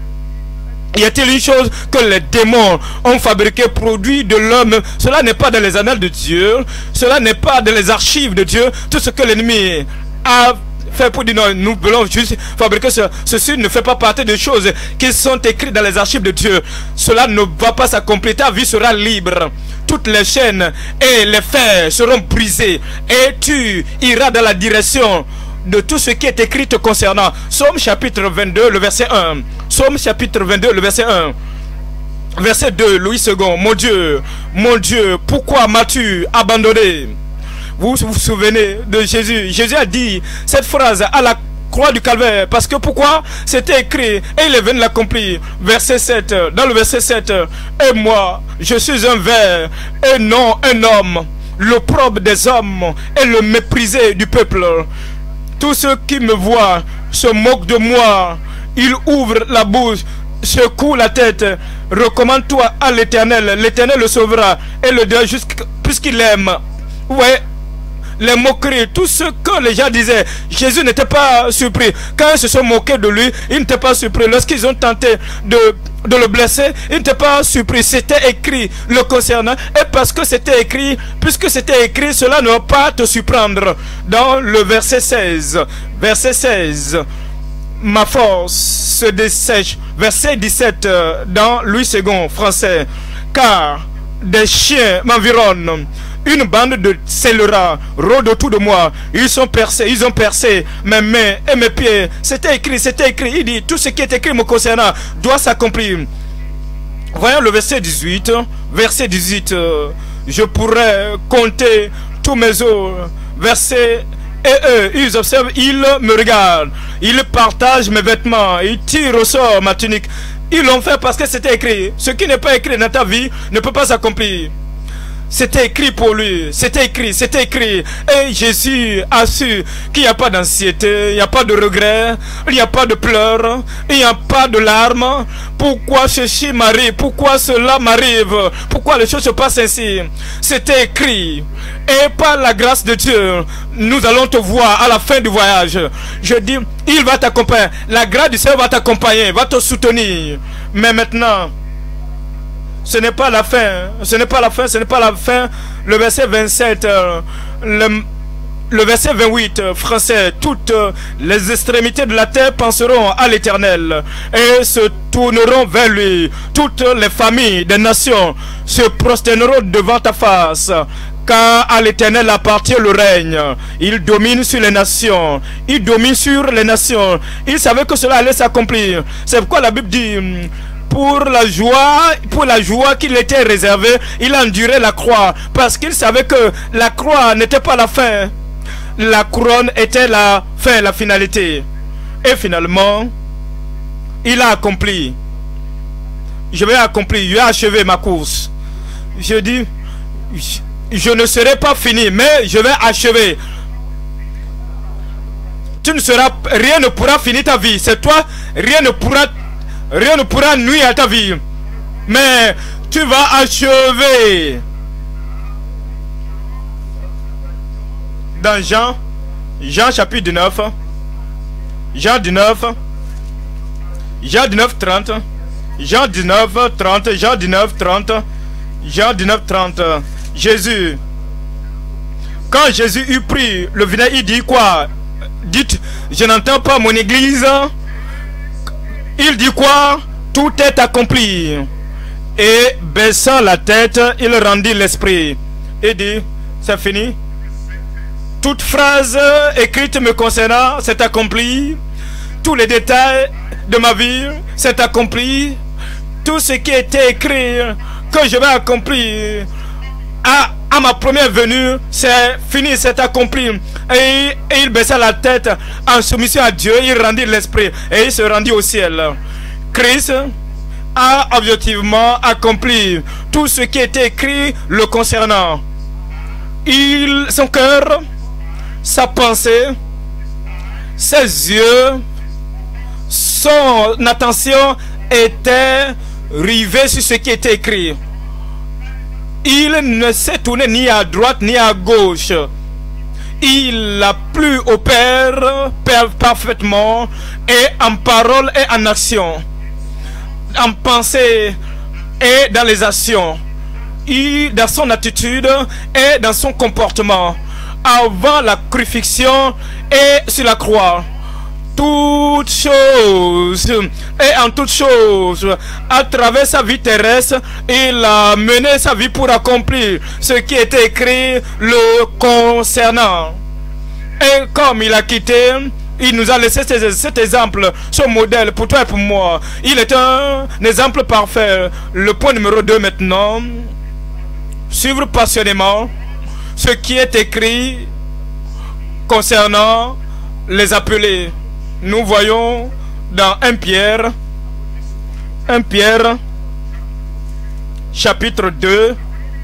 Y a-t-il une chose que les démons ont fabriqué, produit de l'homme? Cela n'est pas dans les annales de Dieu. Cela n'est pas dans les archives de Dieu. Tout ce que l'ennemi a fait pour dire non, nous voulons juste fabriquer ce, ceci ne fait pas partie des choses qui sont écrites dans les archives de Dieu. Cela ne va pas s'accomplir. Ta vie sera libre. Toutes les chaînes et les fers seront brisés. Et tu iras dans la direction de tout ce qui est écrit te concernant. Psaume chapitre vingt-deux, le verset un. Psaume chapitre vingt-deux, le verset un. Verset deux, Louis second. Mon Dieu, mon Dieu, pourquoi m'as-tu abandonné? Vous vous souvenez de Jésus? Jésus a dit cette phrase à la croix du calvaire. Parce que pourquoi? C'était écrit et il est venu l'accomplir. Verset sept. Dans le verset sept. Et moi, je suis un ver et non un homme, l'opprobre des hommes et le méprisé du peuple. Tous ceux qui me voient se moquent de moi. Ils ouvrent la bouche, secouent la tête. Recommande-toi à l'Éternel. L'Éternel le sauvera et le dira puisqu'il aime. Ouais, les moqueries, tout ce que les gens disaient, Jésus n'était pas surpris. Quand ils se sont moqués de lui, il n'était pas surpris. Lorsqu'ils ont tenté de, de le blesser, il n'était pas surpris. C'était écrit le concernant. Et parce que c'était écrit, puisque c'était écrit, cela ne va pas te surprendre. Dans le verset seize, verset seize, ma force se dessèche. Verset dix-sept, dans Louis second français, car des chiens m'environnent. Une bande de scélérats rôde autour de moi. Ils sont percés, ils ont percé mes mains et mes pieds. C'était écrit, c'était écrit. Il dit, tout ce qui est écrit me concernant doit s'accomplir. Voyons le verset dix-huit. Verset dix-huit. Je pourrais compter tous mes os. Verset. Et eux, ils observent, ils me regardent. Ils partagent mes vêtements. Ils tirent au sort ma tunique. Ils l'ont fait parce que c'était écrit. Ce qui n'est pas écrit dans ta vie ne peut pas s'accomplir. C'était écrit pour lui, c'était écrit, c'était écrit. Et Jésus a su qu'il n'y a pas d'anxiété, il n'y a pas de regret, il n'y a pas de pleurs, il n'y a pas de larmes. Pourquoi ceci m'arrive? Pourquoi cela m'arrive? Pourquoi les choses se passent ainsi? C'était écrit. Et par la grâce de Dieu, nous allons te voir à la fin du voyage. Je dis, il va t'accompagner. La grâce du Seigneur va t'accompagner, va te soutenir. Mais maintenant, ce n'est pas la fin, ce n'est pas la fin, ce n'est pas la fin. Le verset vingt-sept, le, le verset vingt-huit, français, toutes les extrémités de la terre penseront à l'Éternel et se tourneront vers lui. Toutes les familles des nations se prosterneront devant ta face. Car à l'Éternel appartient le règne. Il domine sur les nations. Il domine sur les nations. Il savait que cela allait s'accomplir. C'est pourquoi la Bible dit, pour la joie, pour la joie qu'il était réservé, il a enduré la croix. Parce qu'il savait que la croix n'était pas la fin. La couronne était la fin, la finalité. Et finalement, il a accompli. je vais accomplir, je vais achever ma course. Je dis, je ne serai pas fini, mais je vais achever. Tu ne seras, rien ne pourra finir ta vie. C'est toi, rien ne pourra, rien ne pourra nuire à ta vie. Mais tu vas achever. Dans Jean, Jean chapitre neuf, Jean dix-neuf, Jean dix-neuf, trente, Jean dix-neuf, trente, Jean dix-neuf, trente, Jean dix-neuf, trente. Jésus, quand Jésus eut pris le vinaigre, il dit quoi? Dites, je n'entends pas mon église. Il dit quoi? Tout est accompli. Et baissant la tête, il rendit l'esprit. Et dit, c'est fini. Toute phrase écrite me concernant, c'est accompli. Tous les détails de ma vie, c'est accompli. Tout ce qui était écrit, que je vais accomplir à, à ma première venue, c'est fini, c'est accompli. Et, et il baissa la tête en soumission à Dieu, il rendit l'esprit et il se rendit au ciel. Christ a objectivement accompli tout ce qui était écrit le concernant. Il, son cœur, sa pensée, ses yeux, son attention était rivée sur ce qui était écrit. Il ne s'est tourné ni à droite ni à gauche. Il a plu au Père parfaitement, et en parole et en action, en pensée et dans les actions, il, dans son attitude et dans son comportement, avant la crucifixion et sur la croix. Toutes choses et en toutes choses, à travers sa vie terrestre, il a mené sa vie pour accomplir ce qui était écrit le concernant. Et comme il a quitté, il nous a laissé cet exemple, ce modèle pour toi et pour moi. Il est un exemple parfait. Le point numéro deux maintenant, suivre passionnément ce qui est écrit concernant les appelés. Nous voyons dans un Pierre, un Pierre, chapitre deux,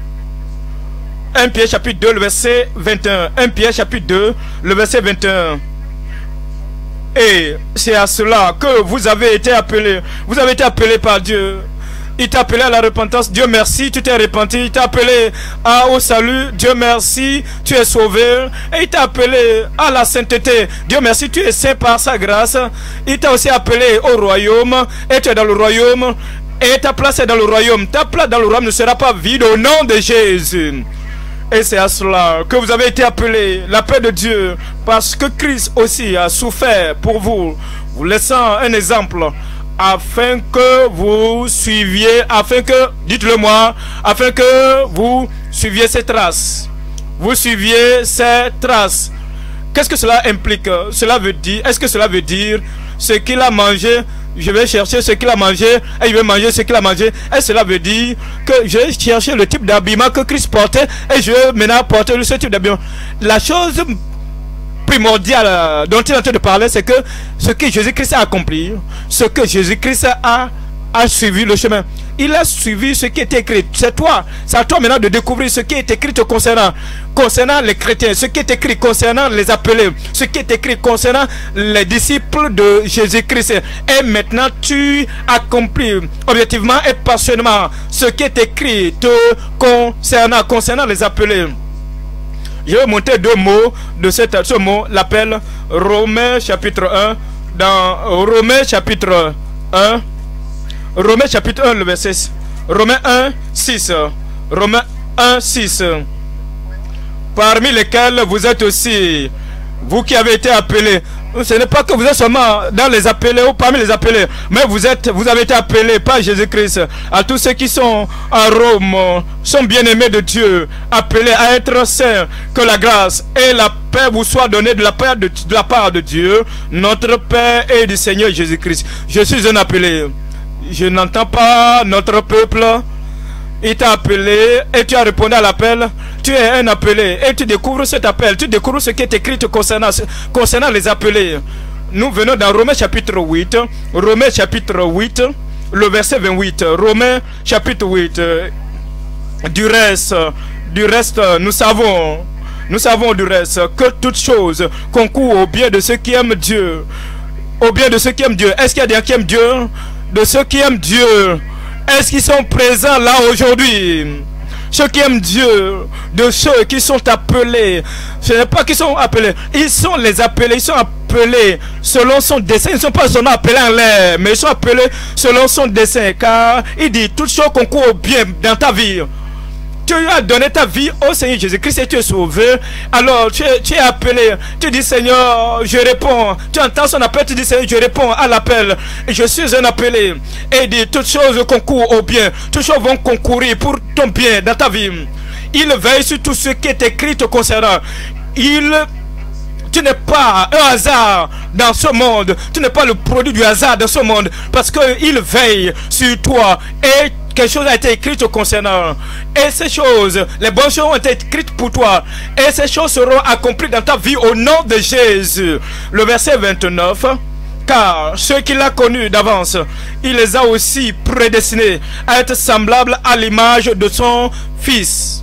un Pierre chapitre deux, le verset vingt et un. un Pierre chapitre deux, le verset vingt et un. Et c'est à cela que vous avez été appelés. Vous avez été appelés par Dieu. Il t'a appelé à la repentance. Dieu merci, tu t'es repenti. Il t'a appelé à, au salut. Dieu merci, tu es sauvé. Et il t'a appelé à la sainteté. Dieu merci, tu es saint par sa grâce. Il t'a aussi appelé au royaume. Et tu es dans le royaume. Et ta place est dans le royaume. Ta place dans le royaume ne sera pas vide au nom de Jésus. Et c'est à cela que vous avez été appelés, la paix de Dieu, parce que Christ aussi a souffert pour vous, vous laissant un exemple, afin que vous suiviez, afin que, dites-le moi, afin que vous suiviez ses traces. Vous suiviez ses traces. Qu'est-ce que cela implique? Cela veut dire, est-ce que cela veut dire ce qu'il a mangé? Je vais chercher ce qu'il a mangé et je vais manger ce qu'il a mangé. Et cela veut dire que je vais chercher le type d'habillement que Christ portait et je vais maintenant porter ce type d'habillement. La chose primordiale dont il est en train de parler, c'est que ce que Jésus-Christ a accompli, ce que Jésus-Christ a, a suivi le chemin. Il a suivi ce qui est écrit. C'est toi, c'est à toi maintenant de découvrir ce qui est écrit te concernant, concernant les chrétiens, ce qui est écrit concernant les appelés, ce qui est écrit concernant les disciples de Jésus-Christ. Et maintenant tu accomplis objectivement et passionnément ce qui est écrit te concernant, concernant les appelés. Je vais monter deux mots de cette, ce mot, l'appel. Romains chapitre un. Dans Romains chapitre un. Romains chapitre un, le verset. Romains un, six. Romains un, six. Parmi lesquels vous êtes aussi, vous qui avez été appelés. Ce n'est pas que vous êtes seulement dans les appelés ou parmi les appelés, mais vous êtes, vous avez été appelés par Jésus-Christ. À tous ceux qui sont à Rome, sont bien-aimés de Dieu, appelés à être saints. Que la grâce et la paix vous soient données de la part de, de la part de Dieu, notre Père et du Seigneur Jésus-Christ. Je suis un appelé. Je n'entends pas notre peuple. Il t'a appelé et tu as répondu à l'appel. Tu es un appelé et tu découvres cet appel. Tu découvres ce qui est écrit concernant, concernant les appelés. Nous venons dans Romains chapitre huit. Romains chapitre huit. le verset vingt-huit. Romains chapitre huit. Du reste, du reste, nous savons, nous savons du reste que toute chose concourt au bien de ceux qui aiment Dieu. Au bien de ceux qui aiment Dieu. Est-ce qu'il y a des gens qui aiment Dieu? De ceux qui aiment Dieu. Est-ce qu'ils sont présents là aujourd'hui? Ceux qui aiment Dieu, de ceux qui sont appelés. Ce n'est pas qu'ils sont appelés, ils sont les appelés, ils sont appelés selon son dessein. Ils ne sont pas seulement appelés en l'air, mais ils sont appelés selon son dessein. Car il dit, toute chose concourt au bien dans ta vie. Tu as donné ta vie au Seigneur Jésus-Christ et tu es sauvé. Alors tu es, tu es appelé. Tu dis Seigneur, je réponds. Tu entends son appel, tu dis Seigneur, je réponds à l'appel. Et je suis un appelé. Et il dit, toutes choses concourent au bien. Toutes choses vont concourir pour ton bien dans ta vie. Il veille sur tout ce qui est écrit te concernant. Il... Tu n'es pas un hasard dans ce monde. Tu n'es pas le produit du hasard dans ce monde. Parce qu'il veille sur toi. Et quelque chose a été écrit te concernant. Et ces choses, les bonnes choses ont été écrites pour toi. Et ces choses seront accomplies dans ta vie au nom de Jésus. Le verset vingt-neuf. Car ceux qu'il a connus d'avance, il les a aussi prédestinés à être semblables à l'image de son Fils.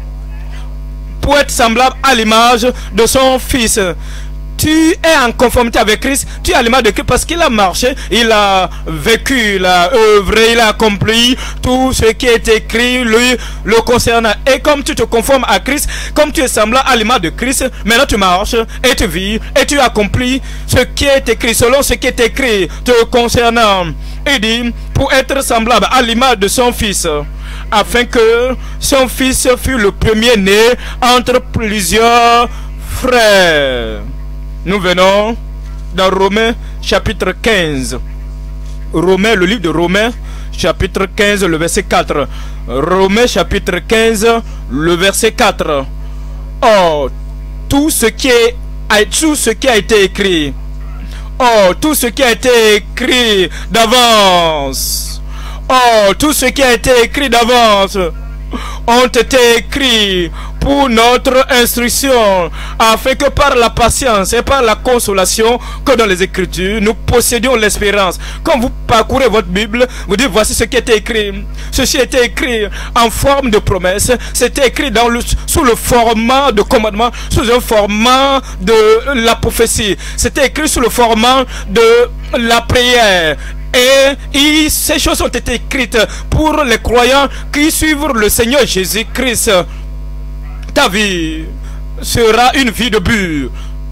Pour être semblable à l'image de son Fils. Tu es en conformité avec Christ, tu es à l'image de Christ parce qu'il a marché, il a vécu, il a œuvré, il a accompli tout ce qui est écrit, lui, le concernant. Et comme tu te conformes à Christ, comme tu es semblable à l'image de Christ, maintenant tu marches et tu vis et tu accomplis ce qui est écrit, selon ce qui est écrit te concernant. Il dit, pour être semblable à l'image de son Fils, afin que son Fils fût le premier-né entre plusieurs frères. Nous venons dans Romains chapitre quinze. Romains, le livre de Romains chapitre quinze, le verset quatre. Romains chapitre quinze, le verset quatre. Oh, tout ce qui est, tout ce qui a été écrit. Oh, tout ce qui a été écrit d'avance. Oh, tout ce qui a été écrit d'avance ont été écrits pour notre instruction, afin que par la patience et par la consolation que dans les Écritures, nous possédions l'espérance. Quand vous parcourez votre Bible, vous dites, voici ce qui a été écrit. Ceci a été écrit en forme de promesse. C'était écrit dans le, sous le format de commandement, sous un format de la prophétie. C'était écrit sous le format de la prière. Et, et ces choses ont été écrites pour les croyants qui suivent le Seigneur Jésus-Christ. Ta vie sera une vie de but.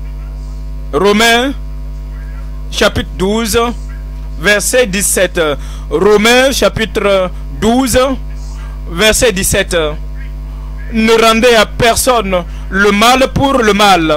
Romains chapitre douze, verset dix-sept. Romains chapitre douze, verset dix-sept. Ne rendez à personne le mal pour le mal.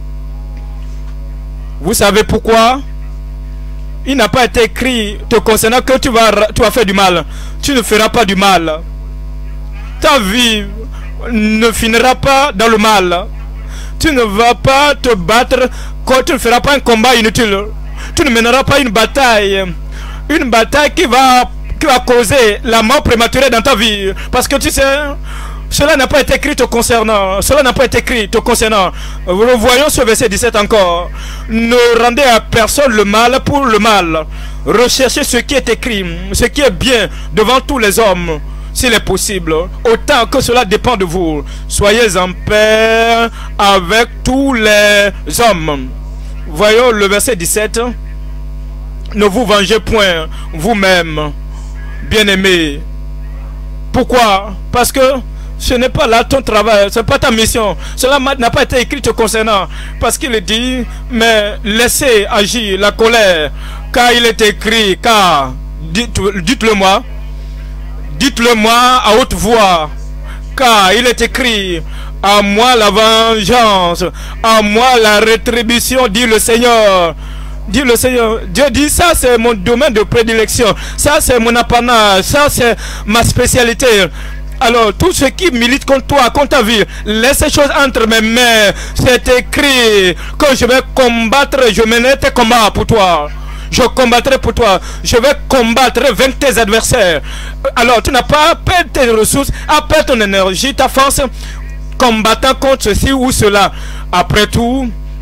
Vous savez pourquoi? Il n'a pas été écrit te concernant que tu vas, tu vas faire du mal. Tu ne feras pas du mal. Ta vie ne finira pas dans le mal. Tu ne vas pas te battre quand tu ne feras pas un combat inutile. Tu ne mèneras pas une bataille. Une bataille qui va, qui va causer la mort prématurée dans ta vie. Parce que tu sais, cela n'a pas été écrit te concernant. Cela n'a pas été écrit te concernant. Revoyons ce verset dix-sept encore. Ne rendez à personne le mal pour le mal. Recherchez ce qui est écrit, ce qui est bien devant tous les hommes, s'il est possible, autant que cela dépend de vous. Soyez en paix avec tous les hommes. Voyons le verset dix-sept. Ne vous vengez point vous-même, bien-aimés. Pourquoi? Parce que ce n'est pas là ton travail, ce n'est pas ta mission. Cela n'a pas été écrit te concernant. Parce qu'il dit, mais laissez agir la colère. Car il est écrit, car, dites-le moi, dites-le moi à haute voix. Car il est écrit, à moi la vengeance, à moi la rétribution, dit le Seigneur. Dit le Seigneur. Dieu dit, ça c'est mon domaine de prédilection. Ça c'est mon apanage. Ça c'est ma spécialité. Alors, tout ce qui milite contre toi, contre ta vie, laisse ces choses entre mes mains. C'est écrit que je vais combattre, je mènerai tes combats pour toi. Je combattrai pour toi. Je vais combattre, vaincre tes adversaires. Alors, tu n'as pas à perdre tes ressources, à perdre ton énergie, ta force, combattant contre ceci ou cela. Après tout,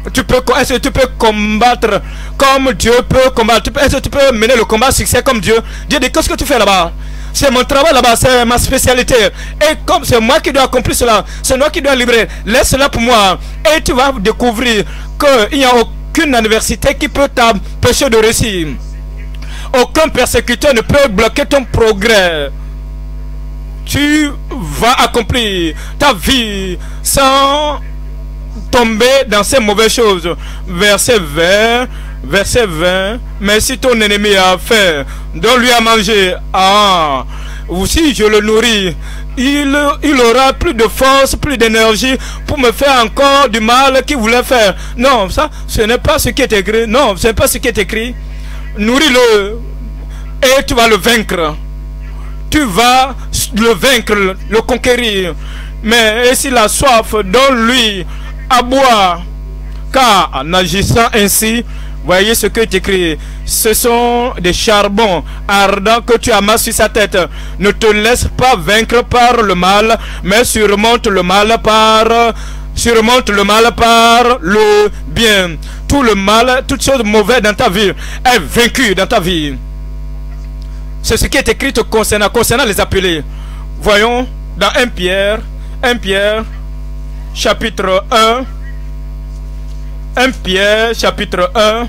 Tu peux, est-ce que tu peux combattre comme Dieu peut combattre? Est-ce que tu peux mener le combat à succès comme Dieu? Dieu dit, qu'est-ce que tu fais là-bas? C'est mon travail là-bas, c'est ma spécialité. Et comme c'est moi qui dois accomplir cela, c'est moi qui dois libérer. Laisse cela pour moi. Et tu vas découvrir qu'il n'y a aucune adversité qui peut t'empêcher de réussir. Aucun persécuteur ne peut bloquer ton progrès. Tu vas accomplir ta vie sans tomber dans ces mauvaises choses. Verset vingt. Verset vingt. Mais si ton ennemi a faim, donne-lui à manger. Ah, ou si je le nourris, il, il aura plus de force, plus d'énergie pour me faire encore du mal qu'il voulait faire. Non, ça, ce n'est pas ce qui est écrit. Non, ce n'est pas ce qui est écrit. Nourris-le et tu vas le vaincre. Tu vas le vaincre, le conquérir. Mais et s'il a soif, donne-lui à boire. Car en agissant ainsi, voyez ce que est écrit. Ce sont des charbons ardents que tu amasses sur sa tête. Ne te laisse pas vaincre par le mal, mais surmonte le mal par surmonte le mal par le bien. Tout le mal, toute chose mauvaise dans ta vie est vaincue dans ta vie. C'est ce qui est écrit concernant, concernant les appelés. Voyons dans un Pierre, un Pierre, chapitre un. un Pierre, chapitre un.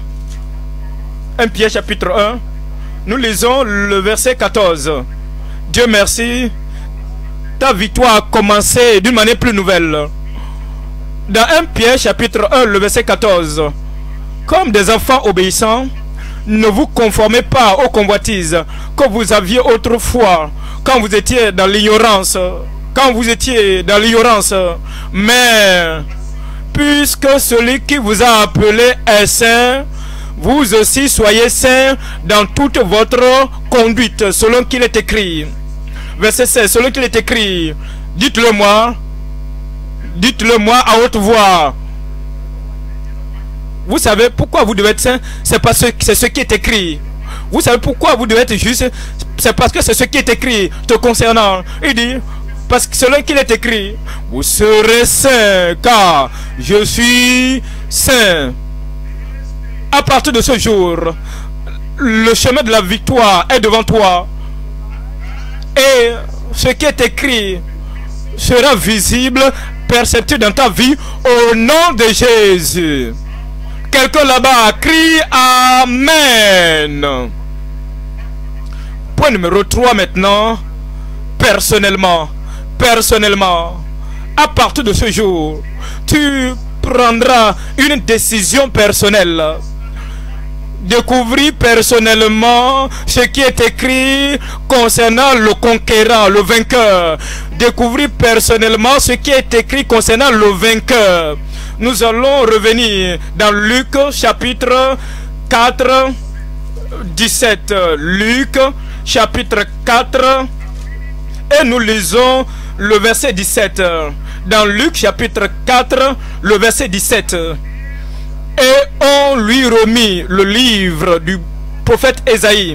un Pierre, chapitre un. Nous lisons le verset quatorze. Dieu merci, ta victoire a commencé d'une manière plus nouvelle. Dans un Pierre, chapitre un, le verset quatorze. Comme des enfants obéissants, ne vous conformez pas aux convoitises que vous aviez autrefois, quand vous étiez dans l'ignorance, quand vous étiez dans l'ignorance, mais puisque celui qui vous a appelé est saint, vous aussi soyez saints dans toute votre conduite, selon qu'il est écrit. Verset seize, selon qu'il est écrit, dites-le moi, dites-le moi à haute voix. Vous savez pourquoi vous devez être saint? C'est parce que c'est ce qui est écrit. Vous savez pourquoi vous devez être juste? C'est parce que c'est ce qui est écrit te concernant. Il dit, parce que selon qu'il est écrit, vous serez saint, car je suis saint. À partir de ce jour, le chemin de la victoire est devant toi. Et ce qui est écrit sera visible, perceptible dans ta vie au nom de Jésus. Quelqu'un là-bas crie Amen. Point numéro trois maintenant. Personnellement. Personnellement. À partir de ce jour, tu prendras une décision personnelle. Découvrir personnellement ce qui est écrit concernant le conquérant, le vainqueur. Découvrir personnellement ce qui est écrit concernant le vainqueur. Nous allons revenir dans Luc chapitre quatre, dix-sept. Luc chapitre quatre et nous lisons le verset dix-sept. Dans Luc chapitre quatre, le verset dix-sept. Et on lui remit le livre du prophète Ésaïe.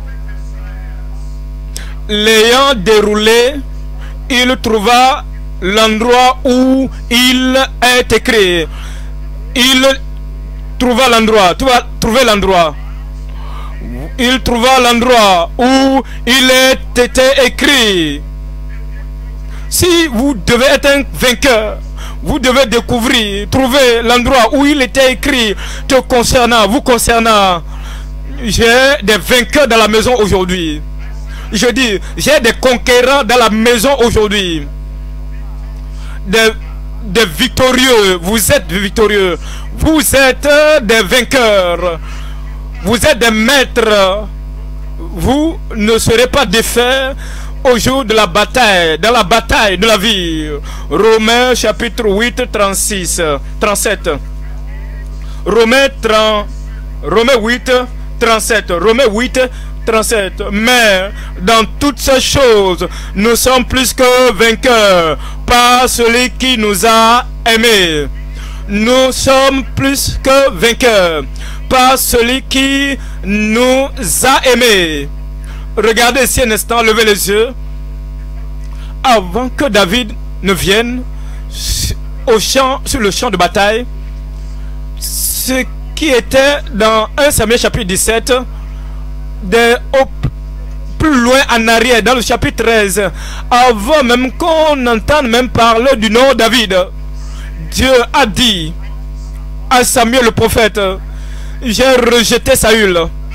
L'ayant déroulé, il trouva l'endroit où il est écrit. Il trouva l'endroit. Tu vas trouver l'endroit. Il trouva l'endroit où il est été écrit. Si vous devez être un vainqueur, vous devez découvrir, trouver l'endroit où il était écrit te concernant, vous concernant. J'ai des vainqueurs dans la maison aujourd'hui. Je dis, j'ai des conquérants dans la maison aujourd'hui. Des, des victorieux, vous êtes victorieux, vous êtes des vainqueurs, vous êtes des maîtres, vous ne serez pas défaits au jour de la bataille, dans la bataille de la vie. Romains chapitre huit, trente-six, trente-sept. Romains, trente, Romains huit, trente-sept. Romains huit, trente-sept. Mais dans toutes ces choses, nous sommes plus que vainqueurs par celui qui nous a aimés. Nous sommes plus que vainqueurs par celui qui nous a aimés. Regardez ici un instant, levez les yeux. Avant que David ne vienne au champ, sur le champ de bataille, ce qui était dans un Samuel chapitre dix-sept, de, au, plus loin en arrière, dans le chapitre treize, avant même qu'on entende même parler du nom David, Dieu a dit à Samuel le prophète, j'ai rejeté Saül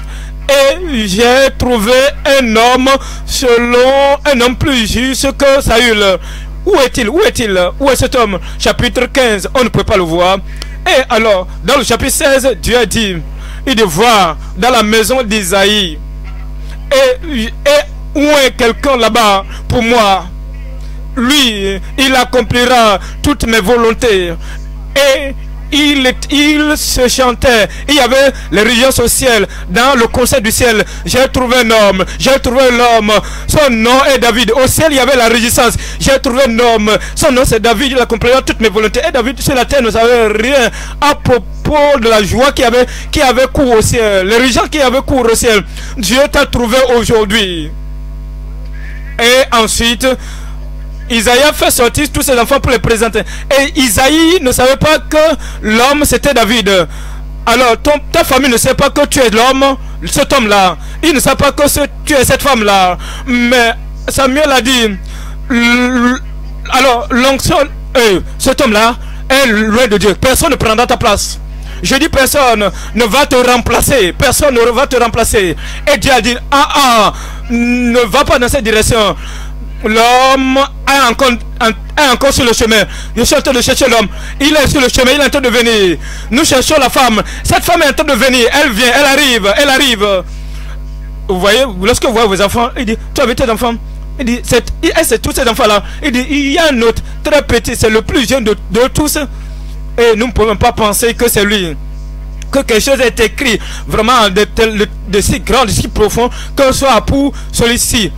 et j'ai trouvé un homme selon un homme plus juste que Saül. Où est-il? Où est-il? Où est cet homme? Chapitre quinze, on ne peut pas le voir. Et alors, dans le chapitre seize, Dieu a dit, il dit voir dans la maison d'Isaïe. Et, et où est quelqu'un là-bas pour moi? Lui, il accomplira toutes mes volontés. Et il, il se chantait. Il y avait les régions au ciel. Dans le conseil du ciel, j'ai trouvé un homme. J'ai trouvé l'homme. Son nom est David. Au ciel, il y avait la résistance. J'ai trouvé un homme. Son nom c'est David. Il accomplira toutes mes volontés. Et David sur la terre ne savait rien à propos de la joie qui avait, qui avait cours au ciel. Les régions qui avaient cours au ciel. Dieu t'a trouvé aujourd'hui. Et ensuite, Isaïe a fait sortir tous ses enfants pour les présenter. Et Isaïe ne savait pas que l'homme c'était David. Alors ton, ta famille ne sait pas que tu es l'homme, cet homme-là. Il ne sait pas que ce, tu es cette femme-là. Mais Samuel a dit, alors l'onction, euh, cet homme-là est loin de Dieu. Personne ne prendra ta place. Je dis personne ne va te remplacer. Personne ne va te remplacer. Et Dieu a dit, ah ah, ne va pas dans cette direction. L'homme est encore, est encore sur le chemin. Je suis en train de chercher l'homme. Il est sur le chemin, il est en train de venir. Nous cherchons la femme. Cette femme est en train de venir. Elle vient, elle arrive, elle arrive. Vous voyez, lorsque vous voyez vos enfants, il dit, tu avais tes enfants? Il dit, c'est tous ces enfants-là. Il dit, il y a un autre très petit, c'est le plus jeune de, de tous. Et nous ne pouvons pas penser que c'est lui. Que quelque chose est écrit vraiment de, de, de si grand, de si profond, que ce soit pour celui-ci.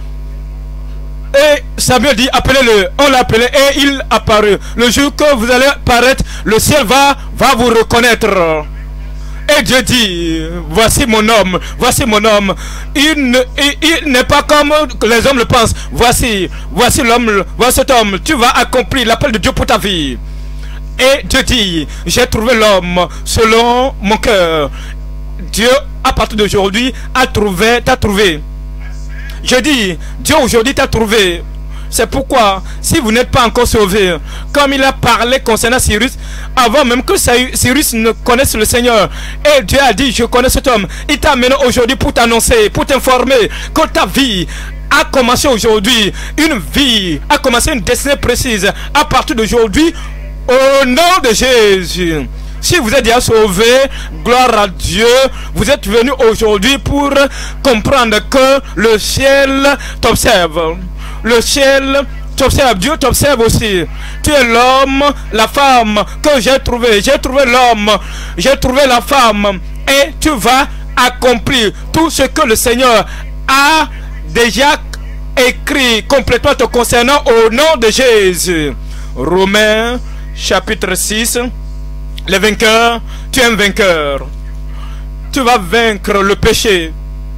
Et Samuel dit, appelez-le. On l'a appelé et il apparut. Le jour que vous allez paraître, le ciel va, va vous reconnaître. Et Dieu dit, voici mon homme, voici mon homme. Il, ne, il, il n'est pas comme les hommes le pensent. Voici, voici l'homme, voici cet homme. Tu vas accomplir l'appel de Dieu pour ta vie. Et Dieu dit, j'ai trouvé l'homme selon mon cœur. Dieu, à partir d'aujourd'hui, a trouvé, t'a trouvé. Je dis, Dieu aujourd'hui t'a trouvé. C'est pourquoi, si vous n'êtes pas encore sauvé, comme il a parlé concernant Cyrus, avant même que Cyrus ne connaisse le Seigneur, et Dieu a dit, je connais cet homme, il t'a amené aujourd'hui pour t'annoncer, pour t'informer que ta vie a commencé aujourd'hui, une vie a commencé une destinée précise, à partir d'aujourd'hui, au nom de Jésus. Si vous êtes déjà sauvé, gloire à Dieu, vous êtes venu aujourd'hui pour comprendre que le ciel t'observe. Le ciel t'observe, Dieu t'observe aussi. Tu es l'homme, la femme que j'ai trouvé. J'ai trouvé l'homme, j'ai trouvé la femme. Et tu vas accomplir tout ce que le Seigneur a déjà écrit complètement te concernant au nom de Jésus. Romains chapitre six. Les vainqueurs, tu es un vainqueur. Tu vas vaincre le péché.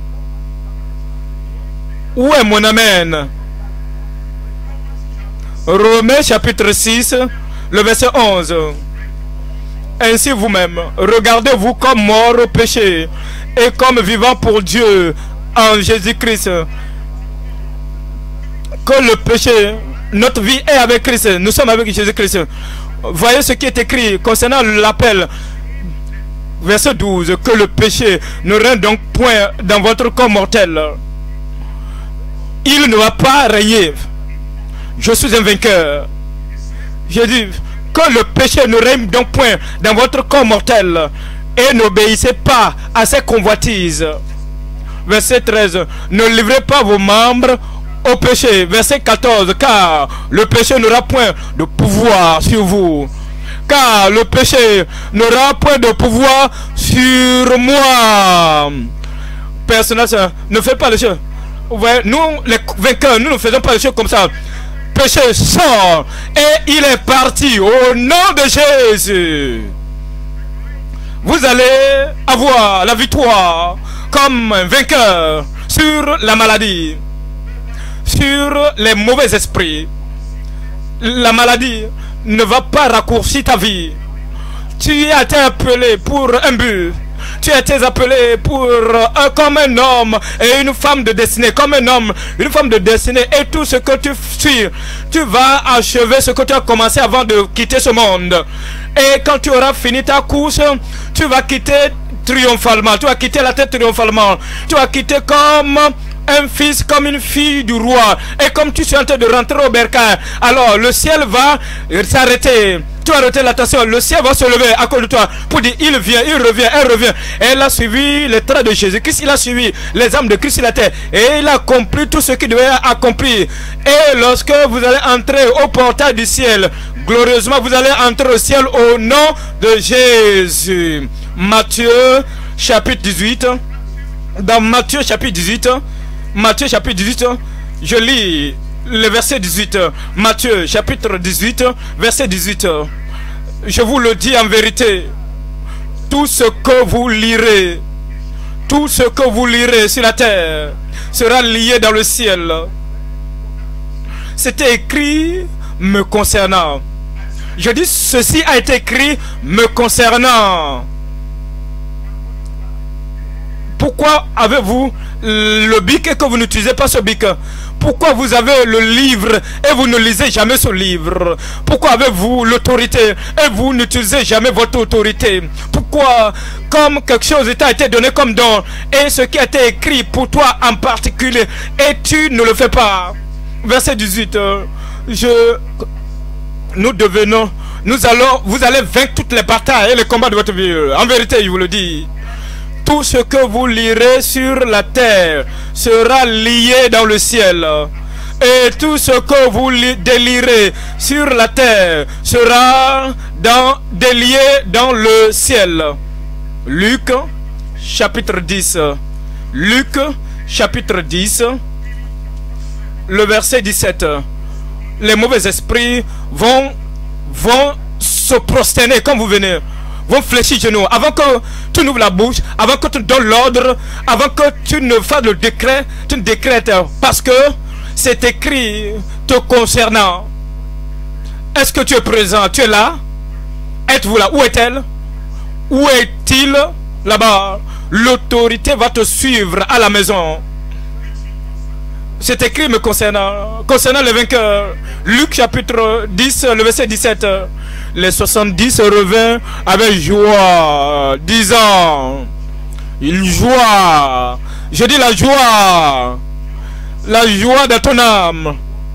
Où est mon amen? Romains chapitre six, le verset onze. Ainsi vous-même, regardez-vous comme mort au péché et comme vivant pour Dieu en Jésus-Christ. Que le péché, notre vie est avec Christ. Nous sommes avec Jésus-Christ. Voyez ce qui est écrit concernant l'appel. Verset douze. Que le péché ne règne donc point dans votre corps mortel. Il ne va pas régner. Je suis un vainqueur. Je dis que le péché ne règne donc point dans votre corps mortel. Et n'obéissez pas à ses convoitises. Verset treize. Ne livrez pas vos membres au péché. Verset quatorze. Car le péché n'aura point de pouvoir sur vous. Car le péché n'aura point de pouvoir sur moi. Personnage, ne faites pas les choses. Ouais, nous, les vainqueurs, nous ne faisons pas les choses comme ça. Péché sort et il est parti au nom de Jésus. Vous allez avoir la victoire comme un vainqueur sur la maladie, sur les mauvais esprits. La maladie ne va pas raccourcir ta vie. Tu as été appelé pour un but. Tu as été appelé pour euh, comme un homme et une femme de destinée, comme un homme, une femme de destinée, et tout ce que tu suis, tu vas achever ce que tu as commencé avant de quitter ce monde. Et quand tu auras fini ta course, tu vas quitter triomphalement, tu vas quitter la tête triomphalement, tu vas quitter comme un fils, comme une fille du roi. Et comme tu es en train de rentrer au bercail, alors le ciel va s'arrêter. Tu as arrêté l'attention, le ciel va se lever à cause de toi pour dire il vient, il revient, elle revient. Et elle a suivi les traits de Jésus-Christ, il a suivi les âmes de Christ sur la terre. Et il a accompli tout ce qu'il devait accomplir. Et lorsque vous allez entrer au portail du ciel, glorieusement vous allez entrer au ciel au nom de Jésus. Matthieu chapitre dix-huit. Dans Matthieu chapitre dix-huit, Matthieu chapitre dix-huit, je lis le verset dix-huit. Matthieu chapitre dix-huit, verset dix-huit. Je vous le dis en vérité, tout ce que vous lirez, tout ce que vous lirez sur la terre sera lié dans le ciel. C'était écrit me concernant. Je dis ceci a été écrit me concernant. Pourquoi avez-vous le bic et que vous n'utilisez pas ce bic? Pourquoi vous avez le livre et vous ne lisez jamais ce livre? Pourquoi avez-vous l'autorité et vous n'utilisez jamais votre autorité? Pourquoi, comme quelque chose t'a été donné comme don et ce qui a été écrit pour toi en particulier et tu ne le fais pas? Verset dix-huit. Je, nous devenons, nous allons, vous allez vaincre toutes les batailles et les combats de votre vie. En vérité, je vous le dis. Tout ce que vous lirez sur la terre sera lié dans le ciel. Et tout ce que vous délirez sur la terre sera dans, délié dans le ciel. Luc chapitre dix. Luc chapitre dix. Le verset dix-sept. Les mauvais esprits vont, vont se prosterner comme vous venez. Vont fléchir genoux avant que tu n'ouvres la bouche, avant que tu donnes l'ordre, avant que tu ne fasses le décret, tu ne décrètes parce que c'est écrit te concernant. Est-ce que tu es présent? Tu es là? Êtes-vous là? Où est-elle? Où est-il? Là-bas. L'autorité va te suivre à la maison. C'est écrit me concernant, concernant les vainqueurs. Luc chapitre dix, le verset dix-sept. Les soixante-dix revinrent avec joie, disant, une joie, je dis la joie, la joie dans ton âme,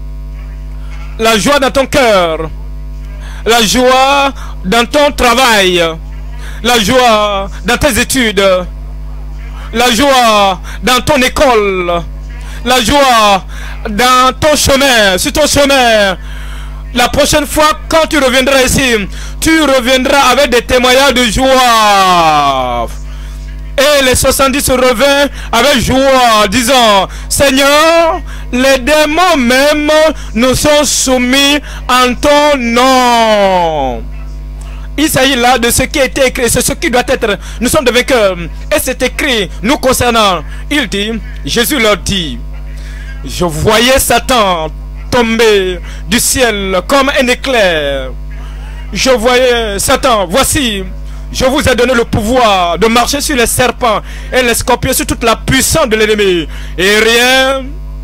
la joie dans ton cœur, la joie dans ton travail, la joie dans tes études, la joie dans ton école, la joie dans ton chemin, sur ton chemin. La prochaine fois, quand tu reviendras ici, tu reviendras avec des témoignages de joie. Et les soixante-dix revinrent avec joie, disant, Seigneur, les démons même nous sont soumis en ton nom. Il s'agit là de ce qui a été écrit, c'est ce qui doit être. Nous sommes des vainqueurs. Et c'est écrit, nous concernant. Il dit, Jésus leur dit, je voyais Satan tomber du ciel comme un éclair. Je voyais Satan, voici, je vous ai donné le pouvoir de marcher sur les serpents et les scorpions, sur toute la puissance de l'ennemi. Et rien,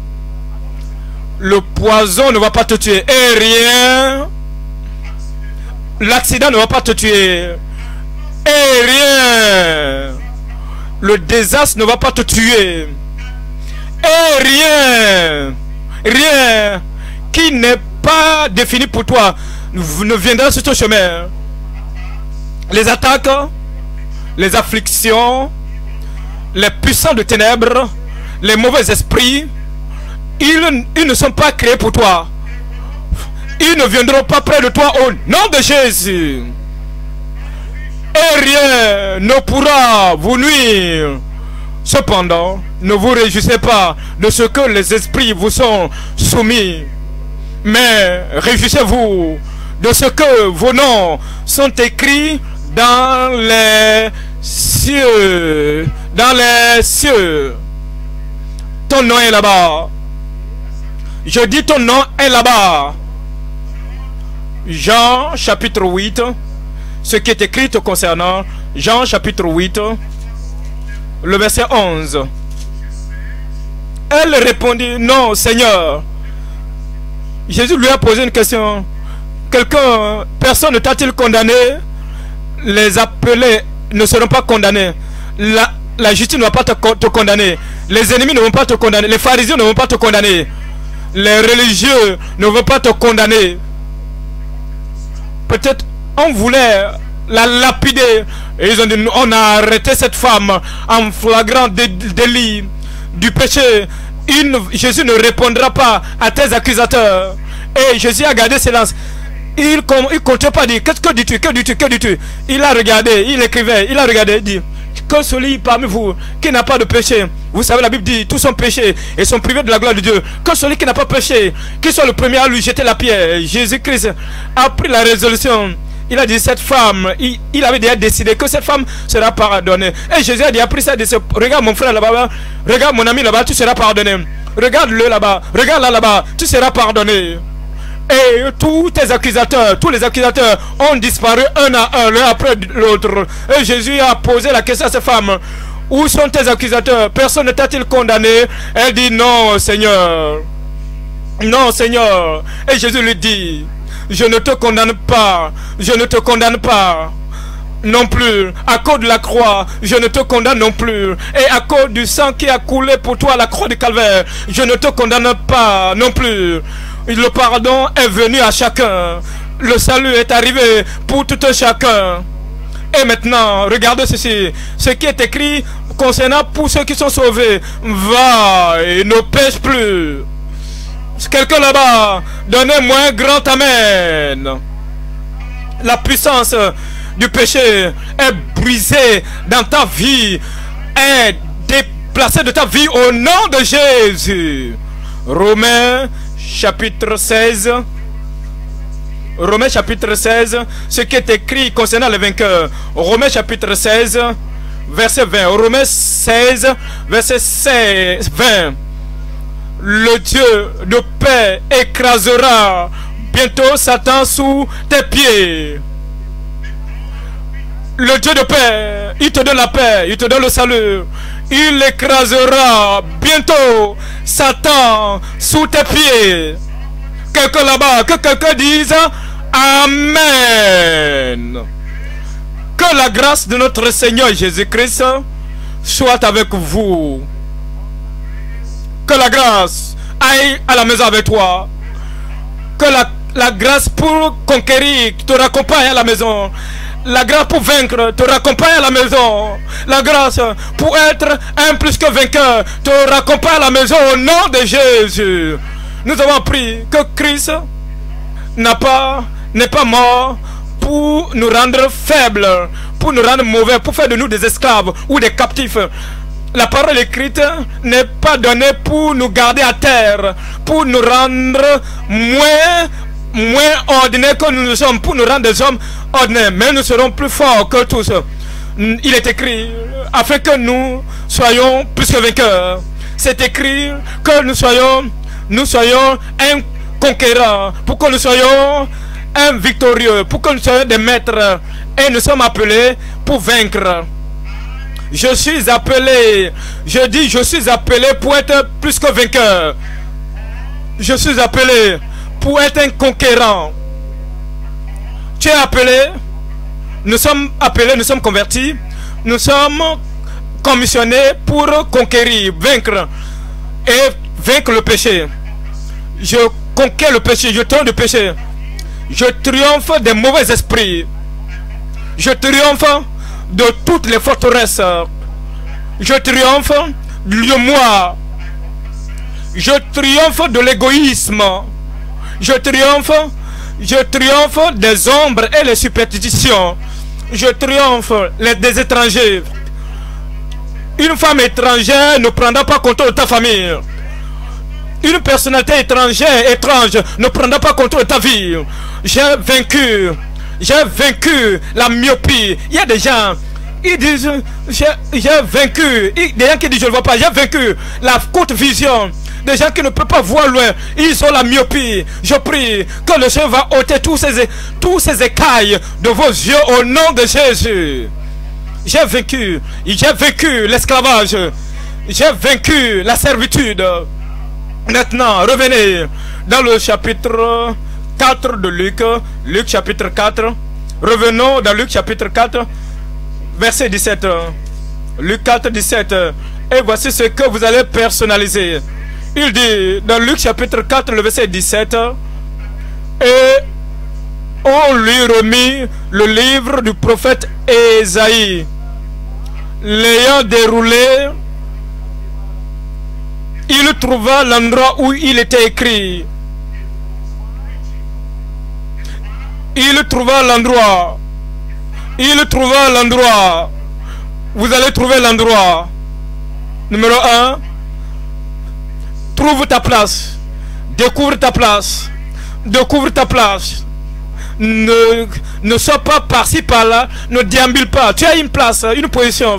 le poison ne va pas te tuer. Et rien, l'accident ne va pas te tuer. Et rien, le désastre ne va pas te tuer. Et rien, rien qui n'est pas défini pour toi ne viendra sur ton chemin. Les attaques, les afflictions, les puissants de ténèbres, les mauvais esprits, ils, ils ne sont pas créés pour toi. Ils ne viendront pas près de toi au nom de Jésus. Et rien ne pourra vous nuire. Cependant, ne vous réjouissez pas de ce que les esprits vous sont soumis, mais réjouissez-vous de ce que vos noms sont écrits dans les cieux. Dans les cieux. Ton nom est là-bas. Je dis ton nom est là-bas. Jean chapitre huit. ce qui est écrit te concernant. Jean chapitre huit, le verset onze. Elle répondit, non Seigneur. Jésus lui a posé une question. Quelqu'un, personne ne t'a-t-il condamné? Les appelés ne seront pas condamnés. La, la justice ne va pas te, te condamner. Les ennemis ne vont pas te condamner. Les pharisiens ne vont pas te condamner. Les religieux ne vont pas te condamner. Peut-être on voulait la lapider. Et ils ont dit, on a arrêté cette femme en flagrant délit du péché. Une, Jésus ne répondra pas à tes accusateurs. Et Jésus a gardé silence. Il ne comptait pas dire, qu'est-ce que dis-tu, que dis-tu, que dis-tu. Il a regardé, il écrivait, il a regardé, il dit, que celui parmi vous qui n'a pas de péché, vous savez la Bible dit, tous sont péchés et sont privés de la gloire de Dieu. Que celui qui n'a pas péché, qui soit le premier à lui jeter la pierre. Jésus-Christ a pris la résolution. Il a dit, cette femme, il, il avait déjà décidé que cette femme sera pardonnée. Et Jésus a dit, a pris ça, décision. Regarde mon frère là-bas, regarde mon ami là-bas, tu seras pardonné. Regarde-le là-bas, regarde là là-bas, tu seras pardonné. Et tous tes accusateurs, tous les accusateurs ont disparu un à un, l'un après l'autre. Et Jésus a posé la question à cette femme. Où sont tes accusateurs? Personne ne t'a-t-il condamné? Elle dit non, Seigneur. Non, Seigneur. Et Jésus lui dit, je ne te condamne pas. Je ne te condamne pas. Non plus. À cause de la croix, je ne te condamne non plus. Et à cause du sang qui a coulé pour toi à la croix du calvaire, je ne te condamne pas non plus. Le pardon est venu à chacun. Le salut est arrivé pour tout un chacun. Et maintenant, regardez ceci. Ce qui est écrit concernant pour ceux qui sont sauvés. Va et ne pêche plus. Quelqu'un là-bas, donnez-moi un grand amen. La puissance du péché est brisée dans ta vie, est déplacée de ta vie au nom de Jésus. Romains chapitre seize. Romains chapitre seize, ce qui est écrit concernant les vainqueurs. Romains chapitre seize, verset vingt. Romains seize, verset seize, vingt. Le Dieu de paix écrasera bientôt Satan sous tes pieds. Le Dieu de paix, il te donne la paix, il te donne le salut. Il écrasera bientôt Satan sous tes pieds. Quelqu'un là-bas, que quelqu'un dise Amen. Que la grâce de notre Seigneur Jésus-Christ soit avec vous. Que la grâce aille à la maison avec toi. Que la, la grâce pour conquérir te raccompagne à la maison. La grâce pour vaincre te raccompagne à la maison. La grâce pour être un plus que vainqueur te raccompagne à la maison au nom de Jésus. Nous avons appris que Christ n'a pas, n'est pas mort pour nous rendre faibles, pour nous rendre mauvais, pour faire de nous des esclaves ou des captifs. La parole écrite n'est pas donnée pour nous garder à terre, pour nous rendre moins, moins ordinaires que nous sommes, pour nous rendre des hommes ordinaires. Mais nous serons plus forts que tous. Il est écrit, afin que nous soyons plus que vainqueurs. C'est écrit que nous soyons, nous soyons un conquérant, pour que nous soyons un victorieux, pour que nous soyons des maîtres. Et nous sommes appelés pour vaincre. Je suis appelé, je dis je suis appelé pour être plus que vainqueur. Je suis appelé pour être un conquérant. Tu es appelé, nous sommes appelés, nous sommes convertis, nous sommes commissionnés pour conquérir, vaincre et vaincre le péché. Je conquiers le péché, je triomphe du péché. Je triomphe des mauvais esprits. Je triomphe de toutes les forteresses. Je triomphe du moi. Je triomphe de l'égoïsme. Je triomphe, je triomphe des ombres et les superstitions. Je triomphe les, des étrangers. Une femme étrangère ne prendra pas contrôle de ta famille. Une personnalité étrangère, étrange, ne prendra pas contrôle de ta vie. J'ai vaincu, j'ai vaincu la myopie. Il y a des gens Ils disent, j'ai vaincu. Des gens qui disent, je ne vois pas, j'ai vaincu la courte vision. Des gens qui ne peuvent pas voir loin, ils ont la myopie. Je prie que le Seigneur va ôter tous ces, tous ces écailles de vos yeux au nom de Jésus. J'ai vaincu, j'ai vaincu l'esclavage, j'ai vaincu la servitude. Maintenant, revenez dans le chapitre quatre de Luc, Luc chapitre quatre. Revenons dans Luc chapitre quatre, verset dix-sept. Luc quatre, dix-sept. Et voici ce que vous allez personnaliser. Il dit dans Luc chapitre quatre, le verset dix-sept, et on lui remit le livre du prophète Ésaïe. L'ayant déroulé, il trouva l'endroit où il était écrit. Il trouva l'endroit. Il trouva l'endroit. Vous allez trouver l'endroit. Numéro un. Trouve ta place. Découvre ta place. Découvre ta place. Ne, ne sois pas par-ci par-là. Ne déambule pas. Tu as une place, une position.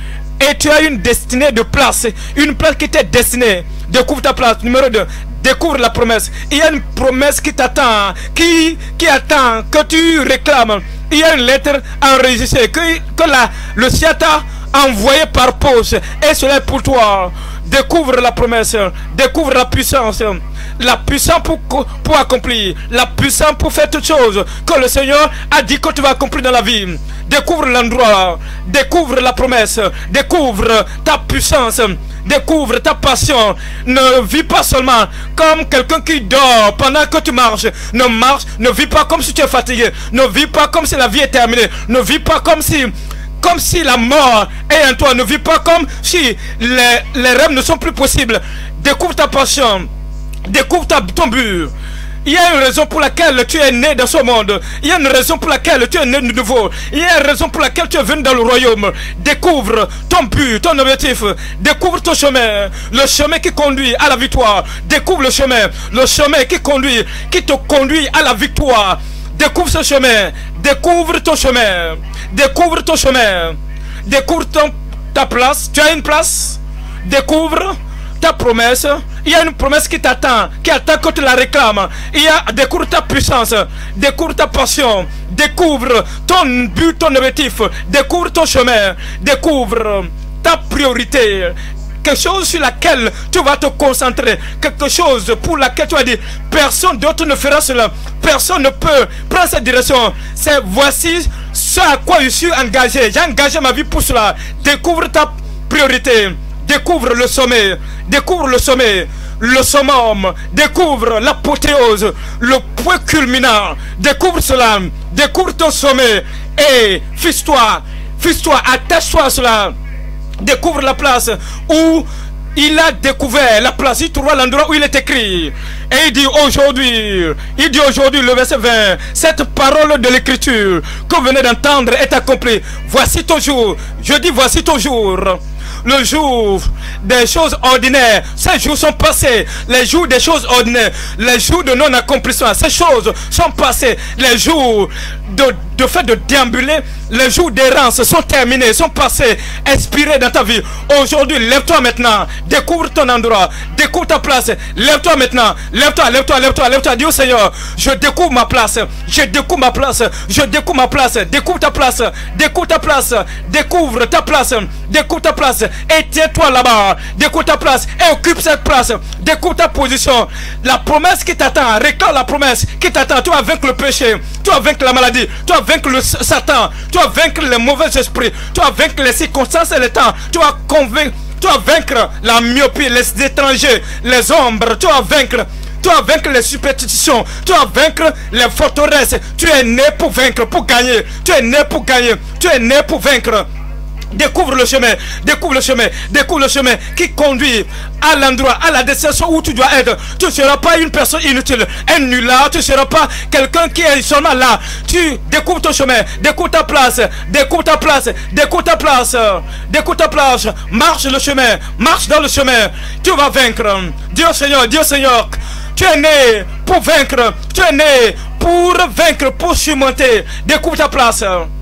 Et tu as une destinée de place. Une place qui t'est destinée. Découvre ta place. Numéro deux. Découvre la promesse. Il y a une promesse qui t'attend. Qui, qui attend que tu réclames. Il y a une lettre enregistrée. Que, que la, le ciel t'a envoyé par poste. Et cela est pour toi. Découvre la promesse. Découvre la puissance. La puissance pour, pour accomplir. La puissance pour faire toutes choses que le Seigneur a dit que tu vas accomplir dans la vie. Découvre l'endroit. Découvre la promesse. Découvre ta puissance. Découvre ta passion. Ne vis pas seulement comme quelqu'un qui dort pendant que tu marches. Ne marche, ne vis pas comme si tu es fatigué. Ne vis pas comme si la vie est terminée. Ne vis pas comme si Comme si la mort est en toi. Ne vis pas comme si les, les rêves ne sont plus possibles. Découvre ta passion. Découvre ta, ton but. Il y a une raison pour laquelle tu es né dans ce monde. Il y a une raison pour laquelle tu es né de nouveau. Il y a une raison pour laquelle tu es venu dans le royaume. Découvre ton but, ton objectif. Découvre ton chemin. Le chemin qui conduit à la victoire. Découvre le chemin. Le chemin qui conduit, qui te conduit à la victoire. Découvre ce chemin. Découvre ton chemin. Découvre ton chemin. Découvre ton, ta place. Tu as une place. Découvre ta promesse. Il y a une promesse qui t'attend, qui attend que tu la réclames. Il y a, découvre ta puissance, découvre ta passion, découvre ton but, ton objectif, découvre ton chemin, découvre ta priorité. Quelque chose sur laquelle tu vas te concentrer, quelque chose pour laquelle tu vas dire personne d'autre ne fera cela, personne ne peut prendre cette direction. C'est voici ce à quoi je suis engagé. J'ai engagé ma vie pour cela. Découvre ta priorité. Découvre le sommet, découvre le sommet, le summum, découvre l'apothéose, le point culminant, découvre cela, découvre ton sommet et fixe-toi, fixe-toi, attache-toi à cela, découvre la place où il a découvert la place, il trouve l'endroit où il est écrit. Et il dit aujourd'hui, il dit aujourd'hui le verset vingt, cette parole de l'écriture que vous venez d'entendre est accomplie. Voici ton jour, je dis voici ton jour. Le jour des choses ordinaires, ces jours sont passés. Les jours des choses ordinaires, les jours de non-accomplissement, ces choses sont passées. Les jours de, de fait de déambuler, les jours d'errance sont terminés, sont passés, expirés dans ta vie. Aujourd'hui, lève-toi maintenant, découvre ton endroit, découvre ta place. Lève-toi maintenant, lève-toi, lève-toi, lève-toi, lève-toi. Dis au Seigneur, je découvre ma place, je découvre ma place, je découvre ma place, découvre ta place, découvre ta place, découvre ta place, découvre ta place. Et tiens-toi là-bas, découvre ta place et occupe cette place, découvre ta position. La promesse qui t'attend, réclame la promesse qui t'attend. Tu vas vaincre le péché, tu vas vaincre la maladie, tu vas vaincre le Satan, tu vas vaincre les mauvais esprits, tu vas vaincre les circonstances et les temps, tu vas convaincre, tu vas vaincre la myopie, les étrangers, les ombres, tu vas vaincre. Tu vas vaincre les superstitions, tu vas vaincre les forteresses. Tu es né pour vaincre, pour gagner. Tu es né pour gagner, tu es né pour vaincre. Découvre le chemin, découvre le chemin, découvre le chemin qui conduit à l'endroit, à la destination où tu dois être. Tu ne seras pas une personne inutile, un nulard, tu ne seras pas quelqu'un qui est seulement là. Tu découvres ton chemin, découvre ta place, découvre ta place, découvre ta place, découvre ta place, marche le chemin, marche dans le chemin, tu vas vaincre. Dieu Seigneur, Dieu Seigneur, tu es né pour vaincre, tu es né pour vaincre, pour surmonter. Découvre ta place.